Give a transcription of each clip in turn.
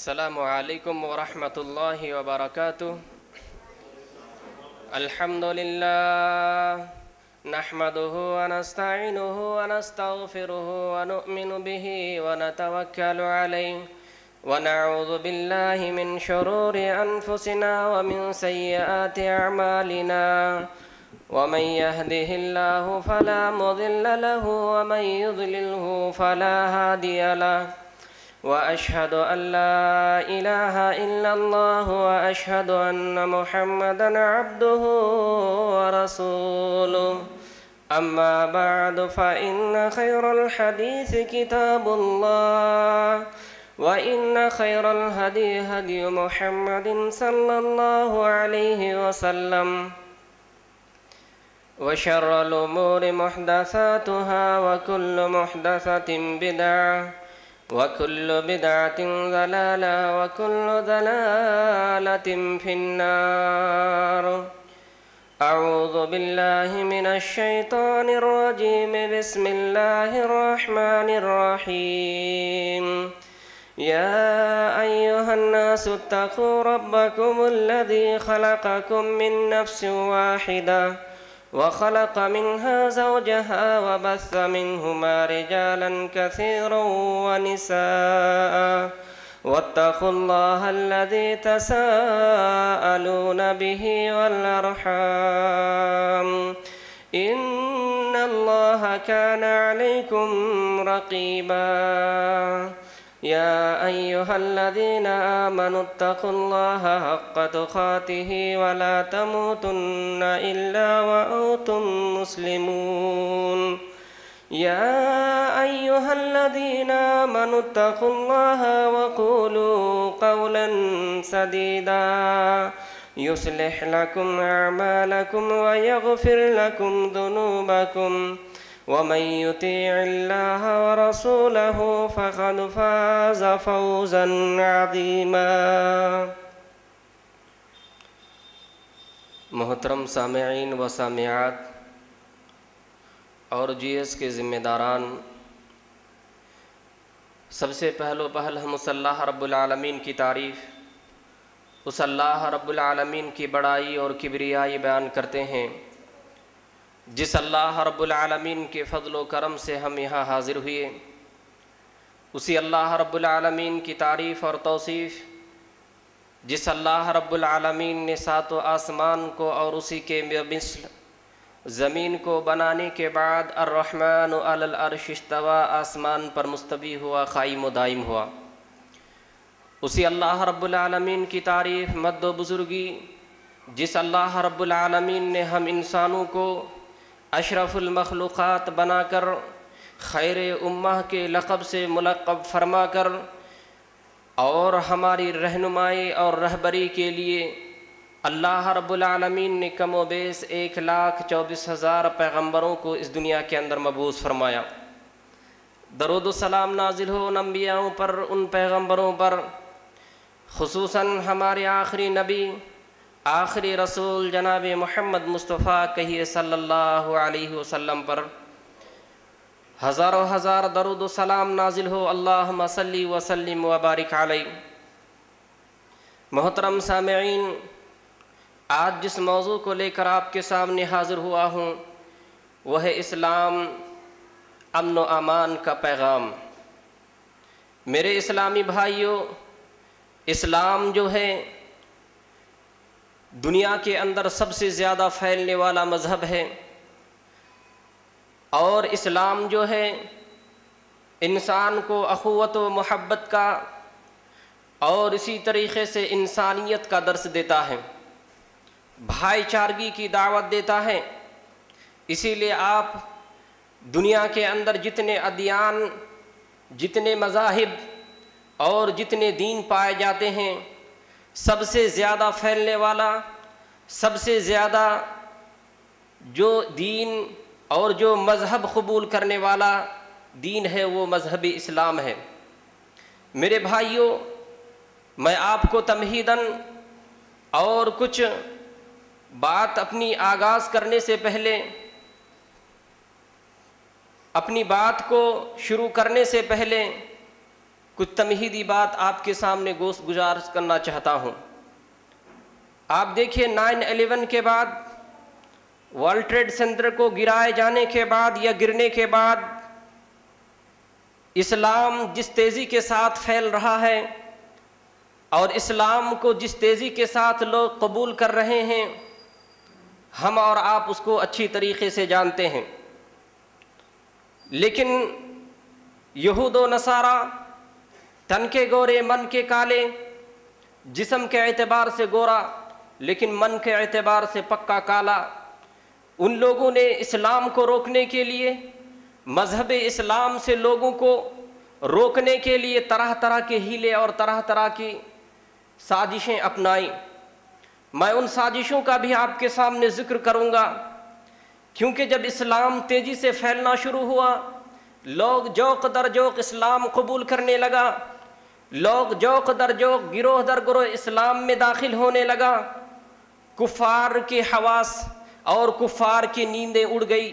السلام علیکم ورحمۃ اللہ وبرکاتہ۔ الحمد للہ نحمده ونستعینه ونستغفره ونؤمن به ونتوکل علیہ ونعوذ باللہ من شرور انفسنا ومن سیئات اعمالنا ومن يهده الله فلا مضل له ومن يضلله فلا هادي له وأشهد أن لا إله إلا الله وأشهد أن محمدًا عبده ورسوله أما بعد فإن خير الحديث كتاب الله وإن خير الهدي هدي محمد صلى الله عليه وسلم وشر الأمور محدثاتها وكل محدثة بدعة وكل بدعة ضلالة وكل ضلالة في النار۔ أعوذ بالله من الشيطان الرجيم، بسم الله الرحمن الرحيم۔ يا أيها الناس اتقوا ربكم الذي خلقكم من نفس واحدة وخلق منها زوجها وبث منهما رجالا كثيرا ونساء واتقوا الله الذي تساءلون به والأرحام إن الله كان عليكم رقيبا۔ يا أيها الذين آمنوا اتقوا الله حق تقاته ولا تموتن إلا وأنتم مسلمون۔ يا أيها الذين آمنوا اتقوا الله وقولوا قولا سديدا يصلح لكم أعمالكم ويغفر لكم ذنوبكم ومن يطيع الله ورسوله فقد فاز فوزا عظيما۔ محترم سامعین و سامعات اور جی ایس کے ذمہ داران، سب سے پہل ہم اس اللہ رب العالمین کی تعریف، اس اللہ رب العالمین کی بڑائی اور کبریائی بیان کرتے ہیں جس اللہ رب العالمین کے فضل و کرم سے ہم یہاں حاضر ہوئے۔ اسی اللہ رب العالمین کی تعریف اور توصیف جس اللہ رب العالمین نے ساتوں آسمان کو اور اسی کے مثل زمین کو بنانے کے بعد الرحمن علی العرش استوى، آسمان پر مستوی ہوا، قائم و دائم ہوا۔ اسی اللہ رب العالمین کی تعریف مد و بزرگی جس اللہ رب العالمین نے ہم انسانوں کو اشرف المخلوقات بنا کر خیر امہ کے لقب سے ملقب فرما کر اور ہماری رہنمائی اور رہبری کے لیے اللہ رب العالمین نے کم و بیش 1,24,000 پیغمبروں کو اس دنیا کے اندر مبعوث فرمایا۔ درود و سلام نازل ہو ان انبیاؤں پر، ان پیغمبروں پر، خصوصاً ہمارے آخری نبی آخری رسول جناب محمد مصطفیٰ کہیے صلی اللہ علیہ وسلم پر ہزاروں ہزار درود و سلام نازل ہو۔ اللہم صلی وسلم وبارک علیہ۔ محترم سامعین، آج جس موضوع کو لے کر آپ کے سامنے حاضر ہوا ہوں وہ ہے اسلام، امن و امان کا پیغام۔ میرے اسلامی بھائیوں، اسلام جو ہے دنیا کے اندر سب سے زیادہ پھیلنے والا مذہب ہے، اور اسلام جو ہے انسان کو اخوت و محبت کا اور اسی طریقے سے انسانیت کا درس دیتا ہے، بھائی چارگی کی دعوت دیتا ہے۔ اسی لیے آپ دنیا کے اندر جتنے ادیان، جتنے مذاہب اور جتنے دین پائے جاتے ہیں، سب سے زیادہ پھیلنے والا، سب سے زیادہ جو دین اور جو مذہب قبول کرنے والا دین ہے وہ مذہب اسلام ہے۔ میرے بھائیوں، میں آپ کو تمہیداً اور کچھ بات اپنی آغاز کرنے سے پہلے، اپنی بات کو شروع کرنے سے پہلے کچھ تمہیدی بات آپ کے سامنے گزارش کرنا چاہتا ہوں۔ آپ دیکھیے 9/11 کے بعد، ورلڈ ٹریڈ سینٹر کو گرائے جانے کے بعد یا گرنے کے بعد، اسلام جس تیزی کے ساتھ پھیل رہا ہے اور اسلام کو جس تیزی کے ساتھ لوگ قبول کر رہے ہیں، ہم اور آپ اس کو اچھی طریقے سے جانتے ہیں۔ لیکن یہود و نصارہ تن کے گورے من کے کالے، جسم کے اعتبار سے گورا لیکن من کے اعتبار سے پکا کالا، ان لوگوں نے اسلام کو روکنے کے لیے، مذہب اسلام سے لوگوں کو روکنے کے لیے طرح طرح کے ہیلے اور طرح طرح کی سازشیں اپنائیں۔ میں ان سازشوں کا بھی آپ کے سامنے ذکر کروں گا، کیونکہ جب اسلام تیزی سے پھیلنا شروع ہوا، لوگ جوق در جوق اسلام قبول کرنے لگا، لوگ جوق در جوق گروہ در گروہ اسلام میں داخل ہونے لگا، کفار کے حواس اور کفار کی نیندیں اڑ گئی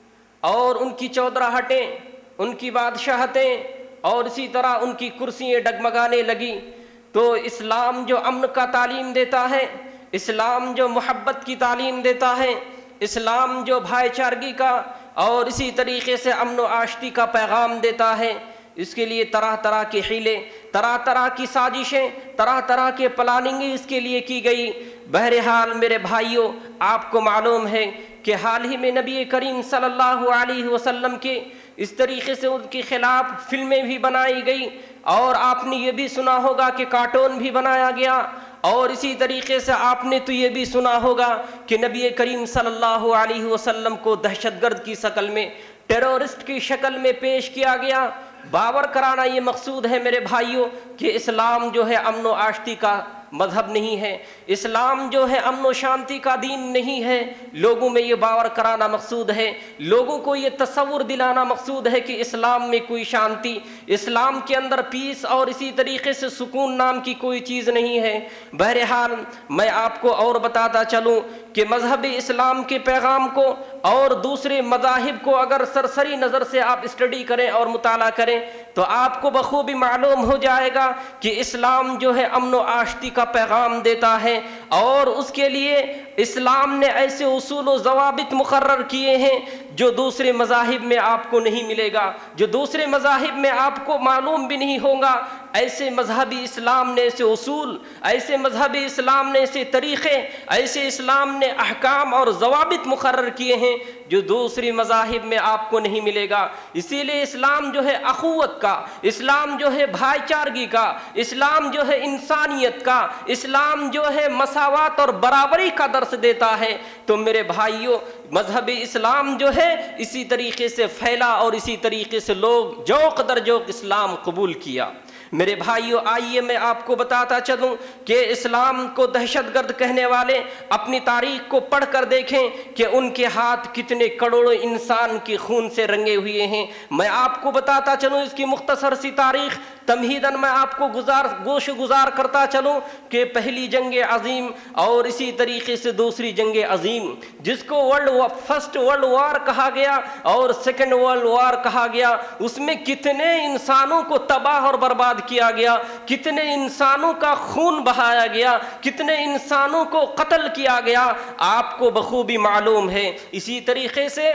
اور ان کی چودراہٹیں، ان کی بادشاہتیں اور اسی طرح ان کی کرسیاں ڈگمگانے لگی۔ تو اسلام جو امن کا تعلیم دیتا ہے، اسلام جو محبت کی تعلیم دیتا ہے، اسلام جو بھائی چارگی کا اور اسی طریقے سے امن و آشتی کا پیغام دیتا ہے، اس کے لیے طرح طرح کے حیلے، طرح طرح کی سازشیں، طرح طرح کے پلاننگیں اس کے لیے کی گئی۔ بہرحال میرے بھائیوں، آپ کو معلوم ہے کہ حال ہی میں نبی کریم صلی اللہ علیہ وسلم کے اس طریقے سے ان کے خلاف فلمیں بھی بنائی گئی، اور آپ نے یہ بھی سنا ہوگا کہ کارٹون بھی بنایا گیا، اور اسی طریقے سے آپ نے تو یہ بھی سنا ہوگا کہ نبی کریم صلی اللہ علیہ وسلم کو دہشت گرد کی شکل میں، ٹیرورسٹ کی شکل میں پیش کیا گیا۔ باور کرانا یہ مقصود ہے میرے بھائیوں کہ اسلام جو ہے امن و آشتی کا مذہب نہیں ہے، اسلام جو ہے امن و شانتی کا دین نہیں ہے۔ لوگوں میں یہ باور کرانا مقصود ہے، لوگوں کو یہ تصور دلانا مقصود ہے کہ اسلام میں کوئی شانتی، اسلام کے اندر پیس اور اسی طریقے سے سکون نام کی کوئی چیز نہیں ہے۔ بہرحال میں آپ کو اور بتاتا چلوں کہ مذہب اسلام کے پیغام کو اور دوسرے مذاہب کو اگر سرسری نظر سے آپ اسٹڈی کریں اور مطالعہ کریں تو آپ کو بخوبی معلوم ہو جائے گا کہ اسلام جو ہے امن و آشتی کا پیغام دیتا ہے، اور اس کے لیے اسلام نے ایسے اصول و ضوابط مقرر کیے ہیں جو دوسرے مذاہب میں آپ کو نہیں ملے گا، جو دوسرے مذاہب میں آپ کو معلوم بھی نہیں ہوگا۔ ایسے مذہبی اسلام نے ایسے اصول، ایسے مذہبی اسلام نے ایسے طریقے، ایسے اسلام نے احکام اور ضوابط مقرر کیے ہیں جو دوسری مذاہب میں آپ کو نہیں ملے گا۔ اسی لیے اسلام جو ہے اخوت کا، اسلام جو ہے بھائی چارگی کا، اسلام جو ہے انسانیت کا، اسلام جو ہے مساوات اور برابری کا درس دیتا ہے۔ تو میرے بھائیوں، مذہب اسلام جو ہے اسی طریقے سے پھیلا اور اسی طریقے سے لوگ جوق در جوق اسلام قبول کیا۔ میرے بھائیوں، آئیے میں آپ کو بتاتا چلوں کہ اسلام کو دہشت گرد کہنے والے اپنی تاریخ کو پڑھ کر دیکھیں کہ ان کے ہاتھ کتنے کروڑوں انسان کے خون سے رنگے ہوئے ہیں۔ میں آپ کو بتاتا چلوں اس کی مختصر سی تاریخ، تمہیداً میں آپ کو گوش گزار کرتا چلوں کہ پہلی جنگ عظیم اور اسی طریقے سے دوسری جنگ عظیم، جس کو فرسٹ ورلڈ وار کہا گیا اور سیکنڈ ورلڈ وار کہا گیا، اس میں کتنے انسانوں کو تباہ اور برباد کیا گیا، کتنے انسانوں کا خون بہایا گیا، کتنے انسانوں کو قتل کیا گیا، آپ کو بخوبی معلوم ہے۔ اسی طریقے سے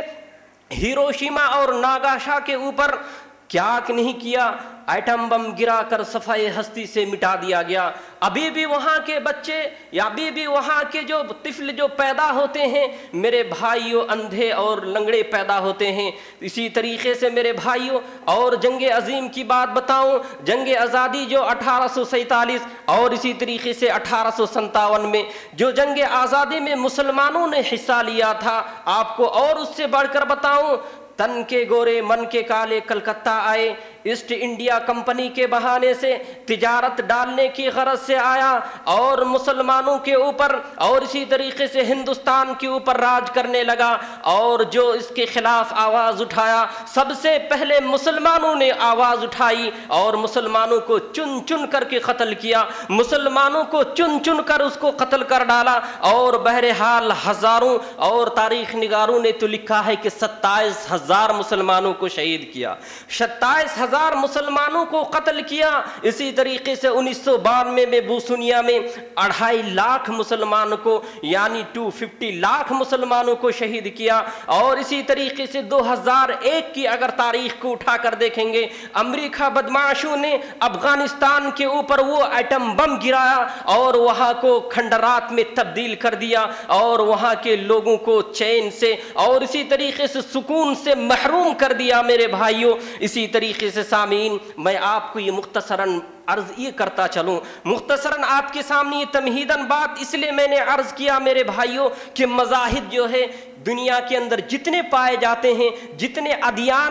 ہیروشیما اور ناگاشا کے اوپر کیا نہیں کیا، ایٹم بم گرا کر صفحہ ہستی سے مٹا دیا گیا۔ ابھی بھی وہاں کے بچے یا ابھی بھی وہاں کے جو طفل جو پیدا ہوتے ہیں میرے بھائیوں، اندھے اور لنگڑے پیدا ہوتے ہیں۔ اسی طریقے سے میرے بھائیوں، اور جنگ عظیم کی بات بتاؤں، جنگ آزادی جو 1847 اور اسی طریقے سے 1857 میں جو جنگ آزادی میں مسلمانوں نے حصہ لیا تھا، آپ کو اور اس سے بڑھ کر بتاؤں، تن کے گورے من کے کالے کلکتہ آئے، ایسٹ انڈیا کمپنی کے بہانے سے تجارت ڈالنے کی غرض سے آیا اور مسلمانوں کے اوپر اور اسی طریقے سے ہندوستان کے اوپر راج کرنے لگا، اور جو اس کے خلاف آواز اٹھایا سب سے پہلے مسلمانوں نے آواز اٹھائی اور مسلمانوں کو چن چن کر کے قتل کیا، مسلمانوں کو چن چن کر اس کو قتل کر ڈالا، اور بہرحال ہزاروں، اور تاریخ نگاروں نے تو لکھا ہے کہ 27,000 مسلمانوں کو شہید کیا، 27,000 10,000 مسلمانوں کو قتل کیا. اسی طریقے سے 1992 میں بوسنیا میں 2.5 لاکھ مسلمانوں کو یعنی 250 لاکھ مسلمانوں کو شہید کیا. اور اسی طریقے سے 2001 کی اگر تاریخ کو اٹھا کر دیکھیں گے، امریکہ بدمعاشوں نے افغانستان کے اوپر وہ ایٹم بم گرایا اور وہاں کو کھنڈرات میں تبدیل کر دیا اور وہاں کے لوگوں کو چین سے اور اسی طریقے سے سکون سے محروم کر دیا. میرے بھائیوں، اسی طریقے سے سامعین، میں آپ کو یہ مختصراً عرض یہ کرتا چلوں، مختصراً آپ کے سامنے یہ تمہیداً بات اس لیے میں نے عرض کیا میرے بھائیوں کہ مذاہب جو ہے دنیا کے اندر جتنے پائے جاتے ہیں، جتنے ادیان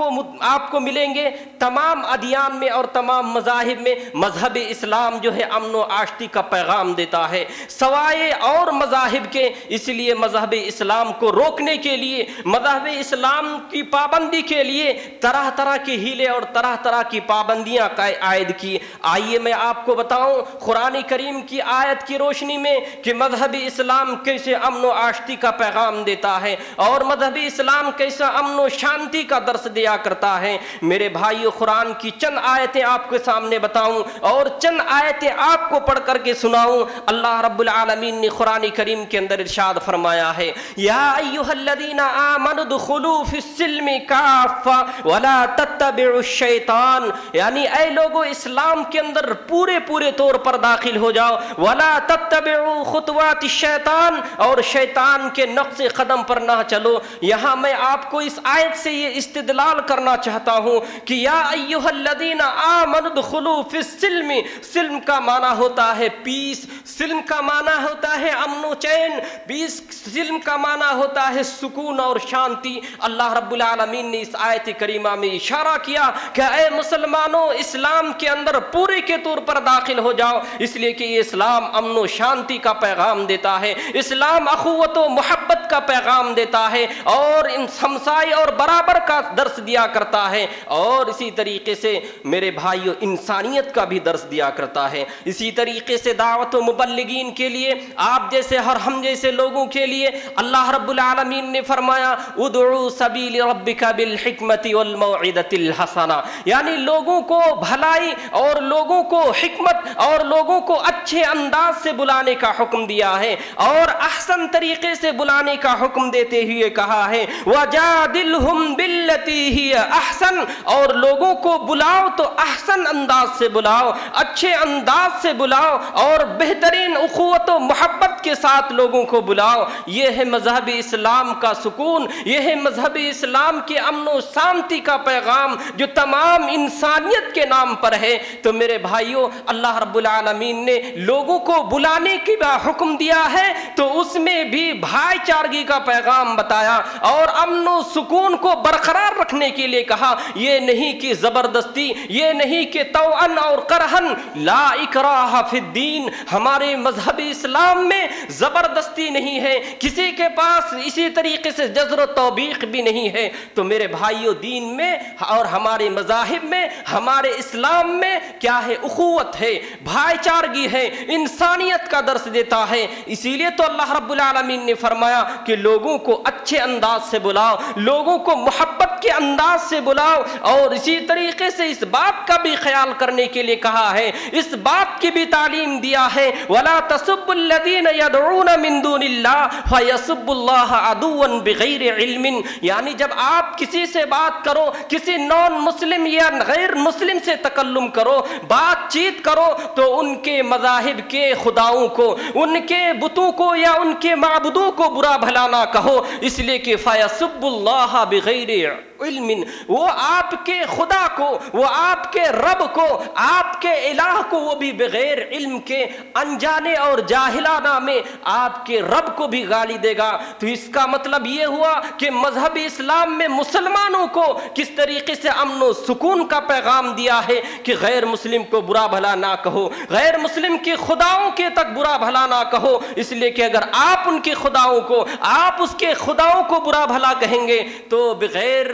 آپ کو ملیں گے، تمام ادیان میں اور تمام مذاہب میں مذہب اسلام جو ہے امن و آشتی کا پیغام دیتا ہے سوائے اور مذاہب کے. اس لیے مذہب اسلام کو روکنے کے لیے، مذہب اسلام کی پابندی کے لیے طرح طرح کے ہیلے اور طرح طرح کی پابندیاں عائد کی. آئیے میں آپ کو بتاؤں قرآن کریم کی آیت کی روشنی میں کہ مذہب اسلام کیسے امن و آشتی کا پیغام دیتا ہے اور مذہب اسلام کیسا امن و شانتی کا درس دیا کرتا ہے. میرے بھائیو، قرآن کی چند آیتیں آپ کے سامنے بتاؤں اور چند آیتیں آپ کو پڑھ کر کے سناؤں. اللہ رب العالمین نے قرآن کریم کے اندر ارشاد فرمایا ہے، یا ایھا الذین آمنوا ادخلوا فی السلم کافہ ولا تتبعوا الشیطان، یعنی اے لوگو اسلام کے اندر پورے طور پر داخل ہو جاؤ. ولا تتبعوا خطوات الشیطان، اور شیطان کے نقش قدم پر نہ چلو. یہاں میں آپ کو اس آیت سے یہ استدلال کرنا چاہتا ہوں کہ یا ایھا الذین آمنوا ادخلوا فی السلم، سلم کا معنی ہوتا ہے پیس، سلم کا معنی ہوتا ہے امن و چین، پیس سلم کا معنی ہوتا ہے سکون اور شانتی. اللہ رب العالمین نے اس آیت کریمہ میں اشارہ کیا کہ اے مسلمانوں، اسلام کے اندر پورے کے طور پر داخل ہو جاؤ، اس لیے کہ یہ اسلام امن و شانتی کا پیغام دیتا ہے، اسلام اخوت و محبت کا پیغام دیتا ہے اور ہمسائے اور برابر کا درس دیا کرتا ہے اور اسی طریقے سے میرے بھائیو انسانیت کا بھی درس دیا کرتا ہے. اسی طریقے سے دعوت و مبلغین کے لیے، آپ جیسے اور ہم جیسے لوگوں کے لیے اللہ رب العالمین نے فرمایا ادعو سبیل ربک بالحکمت والموعظۃ الحسنہ، یعنی لوگوں کو بھلائی اور لوگوں کو حکمت اور لوگوں کو اچھے انداز سے بلانے کا حکم دیا ہے اور احسن طریقے سے بلانے کا حکم دیتے ہوئے کہا ہے وَجَادِلْهُمْ بِالَّتِي هِيَ أَحْسَنُ، اور لوگوں کو بلاؤ تو احسن انداز سے بلاؤ، اچھے انداز سے بلاؤ اور بہترین اخوت و محبت کے ساتھ لوگوں کو بلاؤ. یہ ہے مذہب اسلام کا سکون، یہ ہے مذہب اسلام کے امن و شانتی کا پیغام جو تمام انسانیت کے نام پر ہے. تو میرے بھائیوں، اللہ رب العالمین نے لوگوں کو بلانے کی حکم دیا ہے تو اس میں بھی بھائی چارگی کا پیغام بتایا اور امن و سکون کو برقرار رکھنے کے لیے کہا. یہ نہیں کہ زبردستی، یہ نہیں کہ توأن اور کرہن، لا اکراہ فی الدین، ہمارے مذہب اسلام میں زبردستی نہیں ہے، کسی کے پاس اسی طریقے سے جذر و توبیخ بھی نہیں ہے. تو میرے بھائیوں، دین میں اور ہمارے مذاہب میں، ہمارے اسلام میں کیا ہے؟ اخوت ہے، بھائی چارگی ہے، انسانیت کا درس دیتا ہے. اسی لیے تو اللہ رب العالمین نے فرمایا کہ لوگوں کو اچھے انداز سے بلاؤ، لوگوں کو محبت کے انداز سے بلاؤ اور اسی طریقے سے اس بات کا بھی خیال کرنے کے لیے کہا ہے، اس بات کی بھی تعلیم دیا ہے وَلَا تَسُبُّوا الَّذِينَ يَدْعُونَ مِن دُونِ اللَّهِ فَيَسُبُّوا اللَّهَ عَدُوًّا بِغَيْرِ عِلْمٍ، یعنی جب آپ کسی سے بات کرو، کسی نان مسلم یا غیر مسلم سے تکلم کرو، بات چیت کرو، تو ان کے مذاہب کے خداؤں کو، ان کے بتوں کو یا ان کے معبودوں کو برا بھلا نہ کہو، اس لیے کہ فَيَسُبُّوا اللَّهَ بِغَيْرِ علم، وہ آپ کے خدا کو، وہ آپ کے رب کو، آپ کے الہ کو، وہ بھی بغیر علم کے انجانے اور جاہلانہ میں آپ کے رب کو بھی گالی دے گا. تو اس کا مطلب یہ ہوا کہ مذہب اسلام میں مسلمانوں کو کس طریقے سے امن و سکون کا پیغام دیا ہے کہ غیر مسلم کو برا بھلا نہ کہو، غیر مسلم کے خداؤں کے تک برا بھلا نہ کہو، اس لیے کہ اگر آپ ان کے خداؤں کو، آپ اس کے خداؤں کو برا بھلا کہیں گے تو بغیر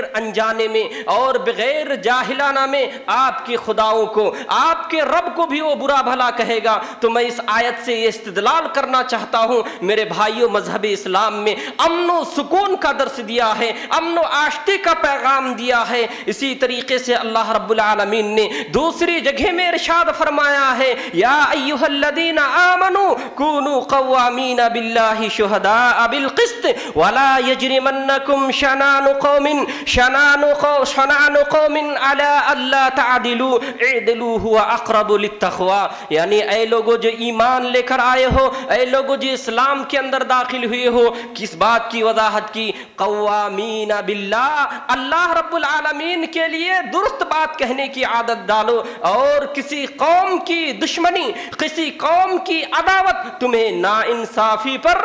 انجانے میں اور بغیر جاہلانہ میں آپ کے خداؤں کو، آپ کے رب کو بھی وہ برا بھلا کہے گا۔ تو میں اس آیت سے یہ استدلال کرنا چاہتا ہوں میرے بھائیوں، مذہب اسلام میں امن و سکون کا درس دیا ہے، امن و آشتی کا پیغام دیا ہے۔ اسی طریقے سے اللہ رب العالمین نے دوسری جگہ میں ارشاد فرمایا ہے، یا ایھا الذین آمنوا کونوا قوامین باللہ شہداء بالقسط ولا یجرمنکم شنآن قوم علی الا تعدلوا اعدلوا هو اقرب للتقوی، یعنی اے لوگوں جو ایمان لے کر آئے ہو، اے لوگوں جو اسلام کے اندر داخل ہوئے ہو، کس بات کی وضاحت کی؟ قوامین باللہ، اللہ رب العالمین کے لیے درست بات کہنے کی عادت ڈالو، اور کسی قوم کی دشمنی، کسی قوم کی عداوت تمہیں ناانصافی پر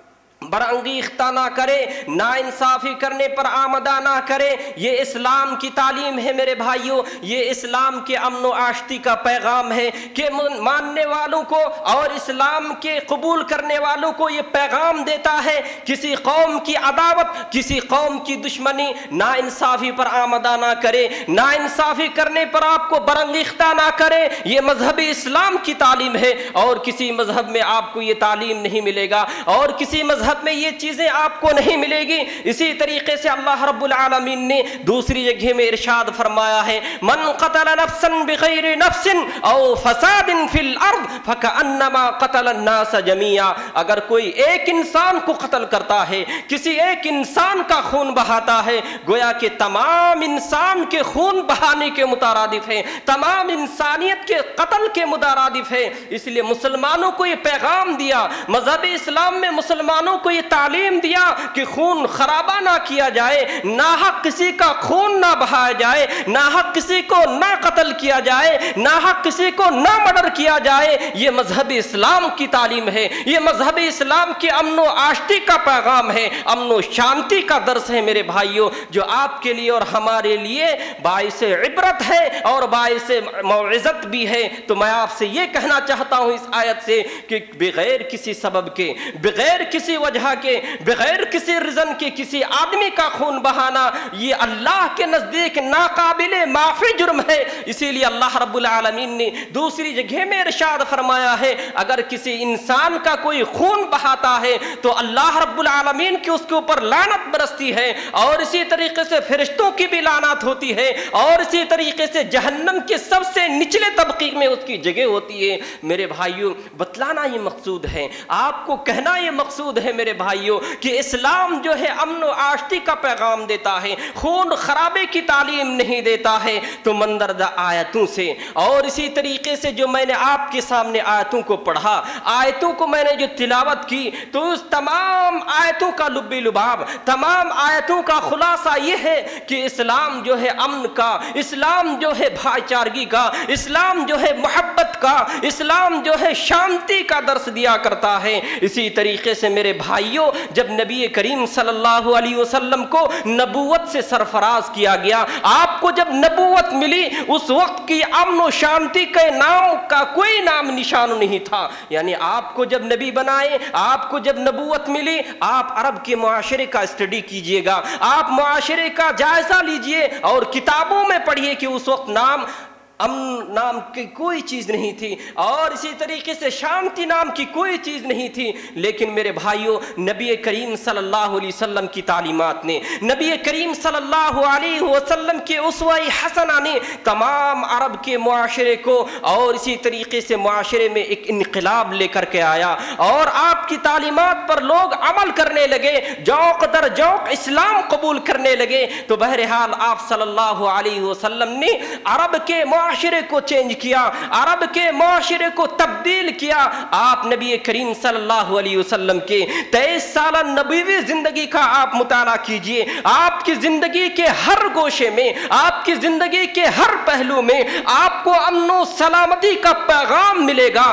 برانگیختہ نہ کرے، ناانصافی کرنے پر آمدہ نہ کرے۔ یہ اسلام کی تعلیم ہے میرے بھائیوں، یہ اسلام کے امن و آشتی کا پیغام ہے کہ ماننے والوں کو اور اسلام کے قبول کرنے والوں کو یہ پیغام دیتا ہے، کسی قوم کی عداوت، کسی قوم کی دشمنی، ناانصافی پر آمدہ نہ کرے، ناانصافی کرنے پر آپ کو برانگیختہ نہ کرے۔ یہ مذہب اسلام کی تعلیم ہے، اور کسی مذہب میں آپ کو یہ تعلیم نہیں ملے گا، اور کسی مذہب میں یہ چیزیں آپ کو نہیں ملے گی۔ اسی طریقے سے اللہ رب العالمین نے دوسری جگہ میں ارشاد فرمایا ہے، من قتل نفسا بغیر نفس او فساد فی الارض فکأنما قتل الناس جميعا، اگر کوئی ایک انسان کو قتل کرتا ہے، کسی ایک انسان کا خون بہاتا ہے، گویا کہ تمام انسان کے خون بہانے کے مترادف ہے، تمام انسانیت کے قتل کے مترادف ہے۔ اس لیے مسلمانوں کو یہ پیغام دیا، مذہب اسلام میں مسلمانوں کو یہ تعلیم دیا کہ خون خرابہ نہ کیا جائے، ناحق کسی کا خون نہ بہایا جائے، ناحق کسی کو نہ قتل کیا جائے، ناحق کسی کو نہ مرڈر کیا جائے۔ یہ مذہب اسلام کی تعلیم ہے، یہ مذہب اسلام کے امن و آشتی کا پیغام ہے، امن و شانتی کا درس ہے میرے بھائیوں، جو آپ کے لیے اور ہمارے لیے باعث عبرت ہے اور باعث موعظت بھی ہے۔ تو میں آپ سے یہ کہنا چاہتا ہوں اس آیت سے کہ بغیر کسی سبب کے، بغیر کسی وجہ کے، بغیر کسی رزن کے کسی آدمی کا خون بہانا یہ اللہ کے نزدیک ناقابل معافی جرم ہے۔ اسی لیے اللہ رب العالمین نے دوسری جگہ میں ارشاد فرمایا ہے، اگر کسی انسان کا کوئی خون بہاتا ہے تو اللہ رب العالمین کی اس کے اوپر لعنت برستی ہے، اور اسی طریقے سے فرشتوں کی بھی لعنت ہوتی ہے، اور اسی طریقے سے جہنم کے سب سے نچلے طبقے میں اس کی جگہ ہوتی ہے۔ میرے بھائیوں، بتلانا یہ مقصود ہے، آپ کو کہنا یہ مقصود ہے میرے بھائیوں کہ اسلام جو ہے امن و آشتی کا پیغام دیتا ہے، خون خرابے کی تعلیم نہیں دیتا ہے۔ تو مندرجہ آیتوں سے اور اسی طریقے سے جو میں نے آپ کے سامنے آیتوں کو پڑھا، آیتوں کو میں نے جو تلاوت کی، تو اس تمام آیتوں کا لب لباب، تمام آیتوں کا خلاصہ یہ ہے کہ اسلام جو ہے امن کا، اسلام جو ہے بھائی چارگی کا، اسلام جو ہے محبت کا، اسلام جو ہے شانتی کا درس دیا کرتا ہے۔ اسی طریقے سے میرے بھائیوں، جب نبی کریم صلی اللہ علیہ وسلم کو نبوت سے سرفراز کیا گیا، آپ کو جب نبوت ملی، اس وقت کی امن و شانتی کے نام کا کوئی نام نشان نہیں تھا۔ یعنی آپ کو جب نبی بنائے، آپ کو جب نبوت ملی، آپ عرب کے معاشرے کا اسٹڈی کیجئے گا، آپ معاشرے کا جائزہ لیجئے اور کتابوں میں پڑھیے کہ اس وقت امن نام کی کوئی چیز نہیں تھی، اور اسی طریقے سے شانتی نام کی کوئی چیز نہیں تھی۔ لیکن میرے بھائیوں، نبی کریم صلی اللہ علیہ وسلم کی تعلیمات نے، نبی کریم صلی اللہ علیہ وسلم کے اسوہ حسنہ نے تمام عرب کے معاشرے کو اور اسی طریقے سے معاشرے میں ایک انقلاب لے کر کے آیا، اور آپ کی تعلیمات پر لوگ عمل کرنے لگے، ذوق در ذوق اسلام قبول کرنے لگے۔ تو بہرحال آپ صلی اللہ علیہ وسلم نے عرب کے معاشرے کو چینج کیا، عرب کے معاشرے کو تبدیل کیا۔ آپ نبی کریم صلی اللہ علیہ وسلم کے 23 سالہ نبوی زندگی کا آپ مطالعہ کیجئے، آپ کی زندگی کے ہر گوشے میں، آپ کی زندگی کے ہر پہلو میں آپ کو امن و سلامتی کا پیغام ملے گا۔ آپ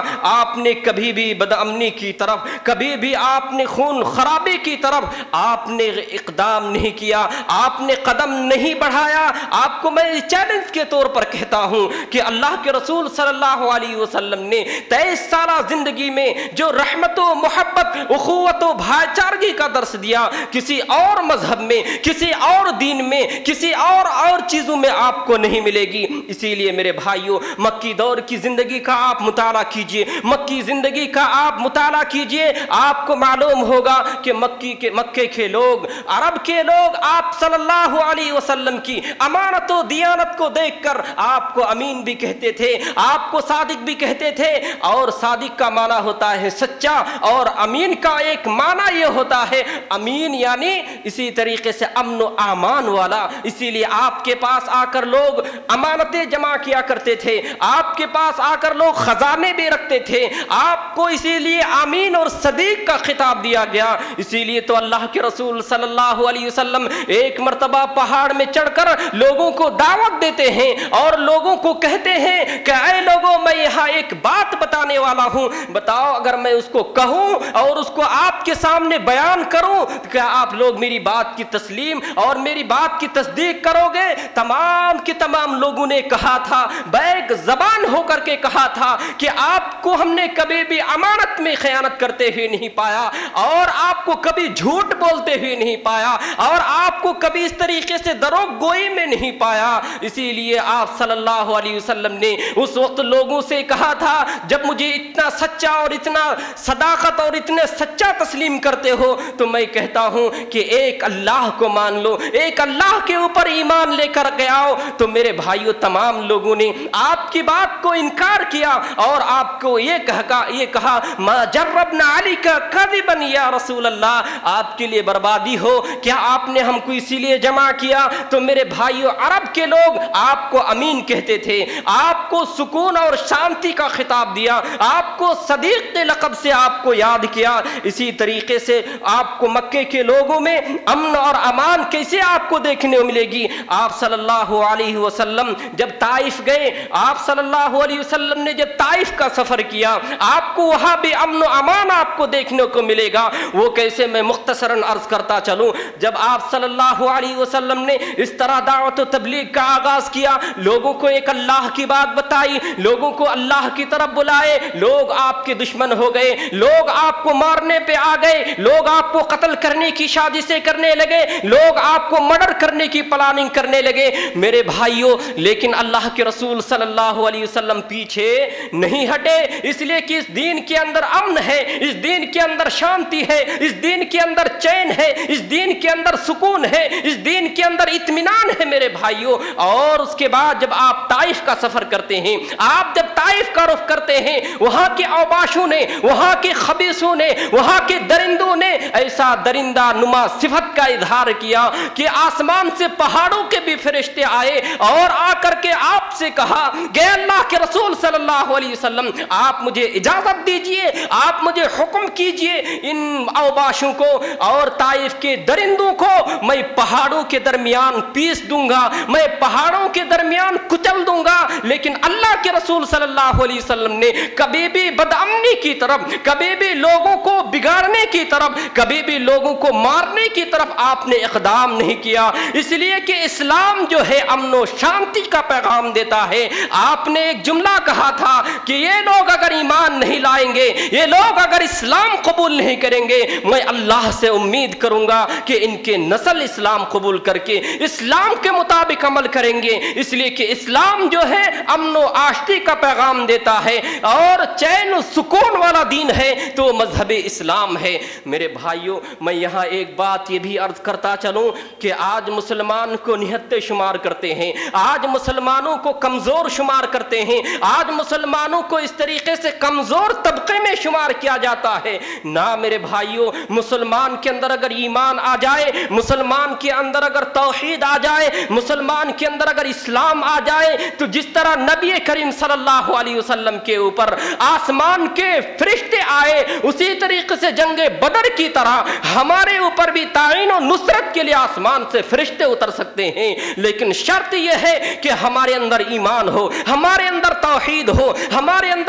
آپ نے کبھی بھی بدامنی کی طرف، کبھی بھی آپ نے خون خرابے کی طرف آپ نے اقدام نہیں کیا، آپ نے قدم نہیں بڑھایا۔ آپ کو میں چیلنج کے طور پر کہتا ہوں کہ اللہ کے رسول صلی اللہ علیہ وسلم نے 23 سالہ زندگی میں جو رحمت و محبت، اخوت و بھائی چارگی کا درس دیا، کسی اور مذہب میں، کسی اور دین میں، کسی اور چیزوں میں آپ کو نہیں ملے گی۔ اسی لیے میرے بھائیوں، مکی دور کی زندگی کا آپ مطالعہ کیجئے، مکی زندگی کا آپ مطالعہ کیجئے، آپ کو معلوم ہوگا کہ مکے کے لوگ، عرب کے لوگ آپ صلی اللہ علیہ وسلم کی امانت و دیانت کو دیکھ کر آپ کو امین بھی کہتے تھے، آپ کو صادق بھی کہتے تھے۔ اور صادق کا معنی ہوتا ہے سچا، اور امین کا ایک معنی یہ ہوتا ہے امین یعنی اسی طریقے سے امن و امان والا۔ اسی لیے آپ کے پاس آ کر لوگ امانتیں جمع کیا کرتے تھے، آپ کے پاس آ کر لوگ خزانے بھی رکھتے تھے، آپ کو اسی لیے امین اور صدیق کا خطاب دیا گیا۔ اسی لیے تو اللہ کے رسول صلی اللہ علیہ وسلم ایک مرتبہ پہاڑ میں چڑھ کر لوگوں کو دعوت دیتے ہیں اور لوگوں کو کہتے ہیں کہ اے لوگوں، میں یہاں ایک بات بتانے والا ہوں، بتاؤ اگر میں اس کو کہوں اور اس کو آپ کے سامنے بیان کروں، کیا آپ لوگ میری بات کی تسلیم اور میری بات کی تصدیق کرو گے؟ تمام کے تمام لوگوں نے کہا تھا، بیک زبان ہو کر کے کہا تھا کہ آپ کو ہم نے کبھی بھی امانت میں خیانت کرتے ہوئے نہیں پایا، اور آپ کو کبھی جھوٹ بولتے ہوئے نہیں پایا، اور آپ کو کبھی اس طریقے سے دروغ گوئی میں نہیں پایا۔ اسی لیے آپ صلی اللہ علیہ وسلم نے اس وقت لوگوں سے کہا تھا، جب مجھے اتنا سچا اور اتنا صداقت اور اتنے سچا تسلیم کرتے ہو تو میں کہتا ہوں کہ ایک اللہ کو مان لو، ایک اللہ کے اوپر ایمان لے کر کے آؤ۔ تو میرے بھائیو، تمام لوگوں نے آپ کی بات کو انکار کیا اور آپ کو یہ کہا ما جربنا علیک کذبا یا رسول اللہ، آپ کے لیے بربادی ہو، کیا آپ نے ہم کو اسی لیے جمع کیا؟ تو میرے بھائیو، عرب کے لوگ آپ کو امین کہتے تھے، آپ کو سکون اور شانتی کا خطاب دیا، آپ کو صدیق کے لقب سے آپ کو یاد کیا۔ اسی طریقے سے آپ کو مکے کے لوگوں میں امن اور امان کیسے آپ کو دیکھنے کو ملے گی؟ آپ صلی اللہ علیہ وسلم جب طائف گئے، آپ صلی اللہ علیہ وسلم نے جب طائف کا سفر کیا، آپ کو وہاں بھی امن و امان آپ کو دیکھنے کو ملے گا۔ وہ کیسے؟ میں مختصراً عرض کرتا چلوں۔ جب آپ صلی اللہ علیہ وسلم نے اس طرح دعوت و تبلیغ کا آغاز کیا، لوگوں کو ایک اللہ کی بات بتائی، لوگوں کو اللہ کی طرف بلائے، لوگ آپ کے دشمن ہو گئے، لوگ آپ کو مارنے پہ آ گئے، لوگ آپ کو قتل کرنے کی سازشیں کرنے لگے، لوگ آپ کو مرڈر کرنے کی پلاننگ کرنے لگے میرے بھائیوں۔ لیکن اللہ کے رسول صلی اللہ علیہ وسلم پیچھے نہیں ہٹے، اس لیے کہ اس دین کے اندر امن ہے، اس دین کے اندر شانتی ہے، اس دین کے اندر چین ہے، اس دین کے اندر سکون ہے، اس دین کے اندر اطمینان ہے میرے بھائیوں۔ اور اس کے بعد جب آپ طائف کا سفر کرتے ہیں، آپ جب طائف کا رخ کرتے ہیں، وہاں کے اوباشوں نے، وہاں کے خبیثوں نے، وہاں کے درندوں نے ایسا درندہ نما صفت کا اظہار کیا کہ آسمان سے پہاڑوں کے بھی فرشتے آئے اور آ کر کے آپ سے کہا کہ اللہ کے رسول صلی اللہ علیہ وسلم، آپ مجھے اجازت دیجئے، آپ مجھے حکم کیجئے، ان اوباشوں کو اور طائف کے درندوں کو میں پہاڑوں کے درمیان پیس دوں گا، میں پہاڑوں کے درمیان کچل دوں گا۔ لیکن اللہ کے رسول صلی اللہ علیہ وسلم نے کبھی بھی بدامنی کی طرف، کبھی بھی لوگوں کو بگاڑنے کی طرف، کبھی بھی لوگوں کو مارنے کی طرف آپ نے اقدام نہیں کیا، اس لیے کہ اسلام جو ہے امن و شانتی کا پیغام دیتا ہے۔ آپ نے ایک جملہ کہا تھا کہ یہ لوگ اگر ایمان نہیں لائیں گے، یہ لوگ اگر اسلام قبول نہیں کریں گے، میں اللہ سے امید کروں گا کہ ان کے نسل اسلام قبول کر کے اسلام کے مطابق عمل کریں گے، اس لیے کہ اسلام جو ہے امن و آشتی کا پیغام دیتا ہے اور چین و سکون والا دین ہے تو مذہب اسلام ہے۔ میرے بھائیوں، میں یہاں ایک بات یہ بھی عرض کرتا چلوں کہ آج مسلمان کو نہتے شمار کرتے ہیں، آج مسلمانوں کو کمزور شمار کرتے ہیں، آج مسلمانوں کو اس طریقے سے کمزور طبقے میں شمار کیا جاتا ہے۔ نہ میرے بھائیوں، مسلمان کے اندر اگر ایمان آ جائے، مسلمان کے اندر اگر توحید آ جائے، مسلمان کے اندر اگر اسلام آ جائے تو جس طرح نبی کریم صلی اللہ علیہ وسلم کے اوپر آسمان کے فرشتے آئے، اسی طریقے سے جنگ بدر کی طرح ہمارے اوپر بھی تعین و نصرت کے لیے آسمان سے فرشتے اتر سکتے ہیں، لیکن شرط یہ ہے کہ ہمارے اندر ایمان ہو، ہمارے اندر توحید ہو، ہمارے اندر اسلام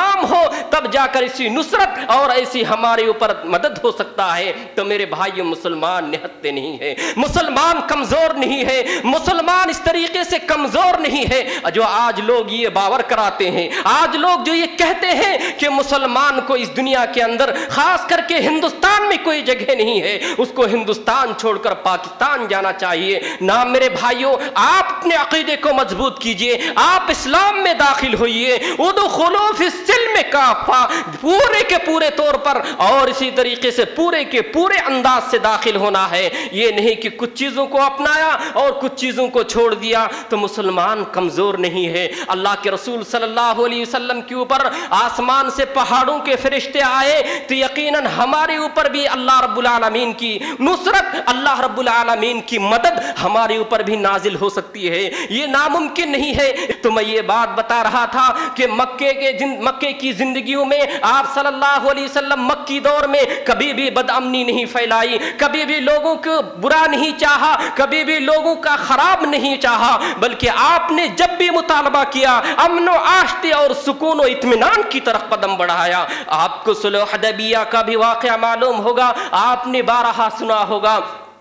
इस्लाम हो, तब जाकर इसी नुसरत और ऐसी हमारे ऊपर मदद हो सकता है। तो मेरे भाइयों, मुसलमान निहत्ते नहीं है, मुसलमान कमजोर नहीं है, मुसलमान इस तरीके से कमजोर नहीं है जो आज लोग ये बावर कराते हैं। आज लोग जो ये कहते हैं कि मुसलमान को इस दुनिया के अंदर, खास करके हिंदुस्तान में कोई जगह नहीं है, उसको हिंदुस्तान छोड़कर पाकिस्तान जाना चाहिए। ना मेरे भाइयों, आप अपने अकीदे को मजबूत कीजिए, आप इस्लाम में दाखिल होइए, उदखुलू फिस्सिल्म काफा, पूरे के पूरे तौर पर और इसी तरीके से पूरे के पूरे अंदाज से दाखिल होना है। ये नहीं कि कुछ चीजों को अपनाया और कुछ चीजों को छोड़ दिया तो मुसलमान कमजोर नहीं है। अल्लाह के रसूल सल्लल्लाहु अलैहि वसल्लम के ऊपर आसमान से पहाड़ों के फरिश्ते आए तो यकीनन हमारे ऊपर भी अल्लाह रब्बुल आलमीन की नुसरत, अल्लाह रब्बुल आलमीन की मदद हमारे ऊपर भी नाजिल हो सकती है। ये नामुमकिन नहीं है। तो मैं ये बात बता रहा था कि मक्के की जिंदगियों में आप सल्लल्लाहु अलैहि वसल्लम मक्की दौर में कभी भी बदअमनी नहीं फैलाई, कभी भी लोगों को बुरा नहीं चाहा, कभी भी लोगों का खराब नहीं चाहा, बल्कि आपने जब भी मुतालबा किया अमन व आश्ते और सुकून व इत्मीनान की तरफ कदम बढ़ाया। आपको सुलह हुदैबिया का भी वाक़या मालूम होगा, आपने बारहा सुना होगा।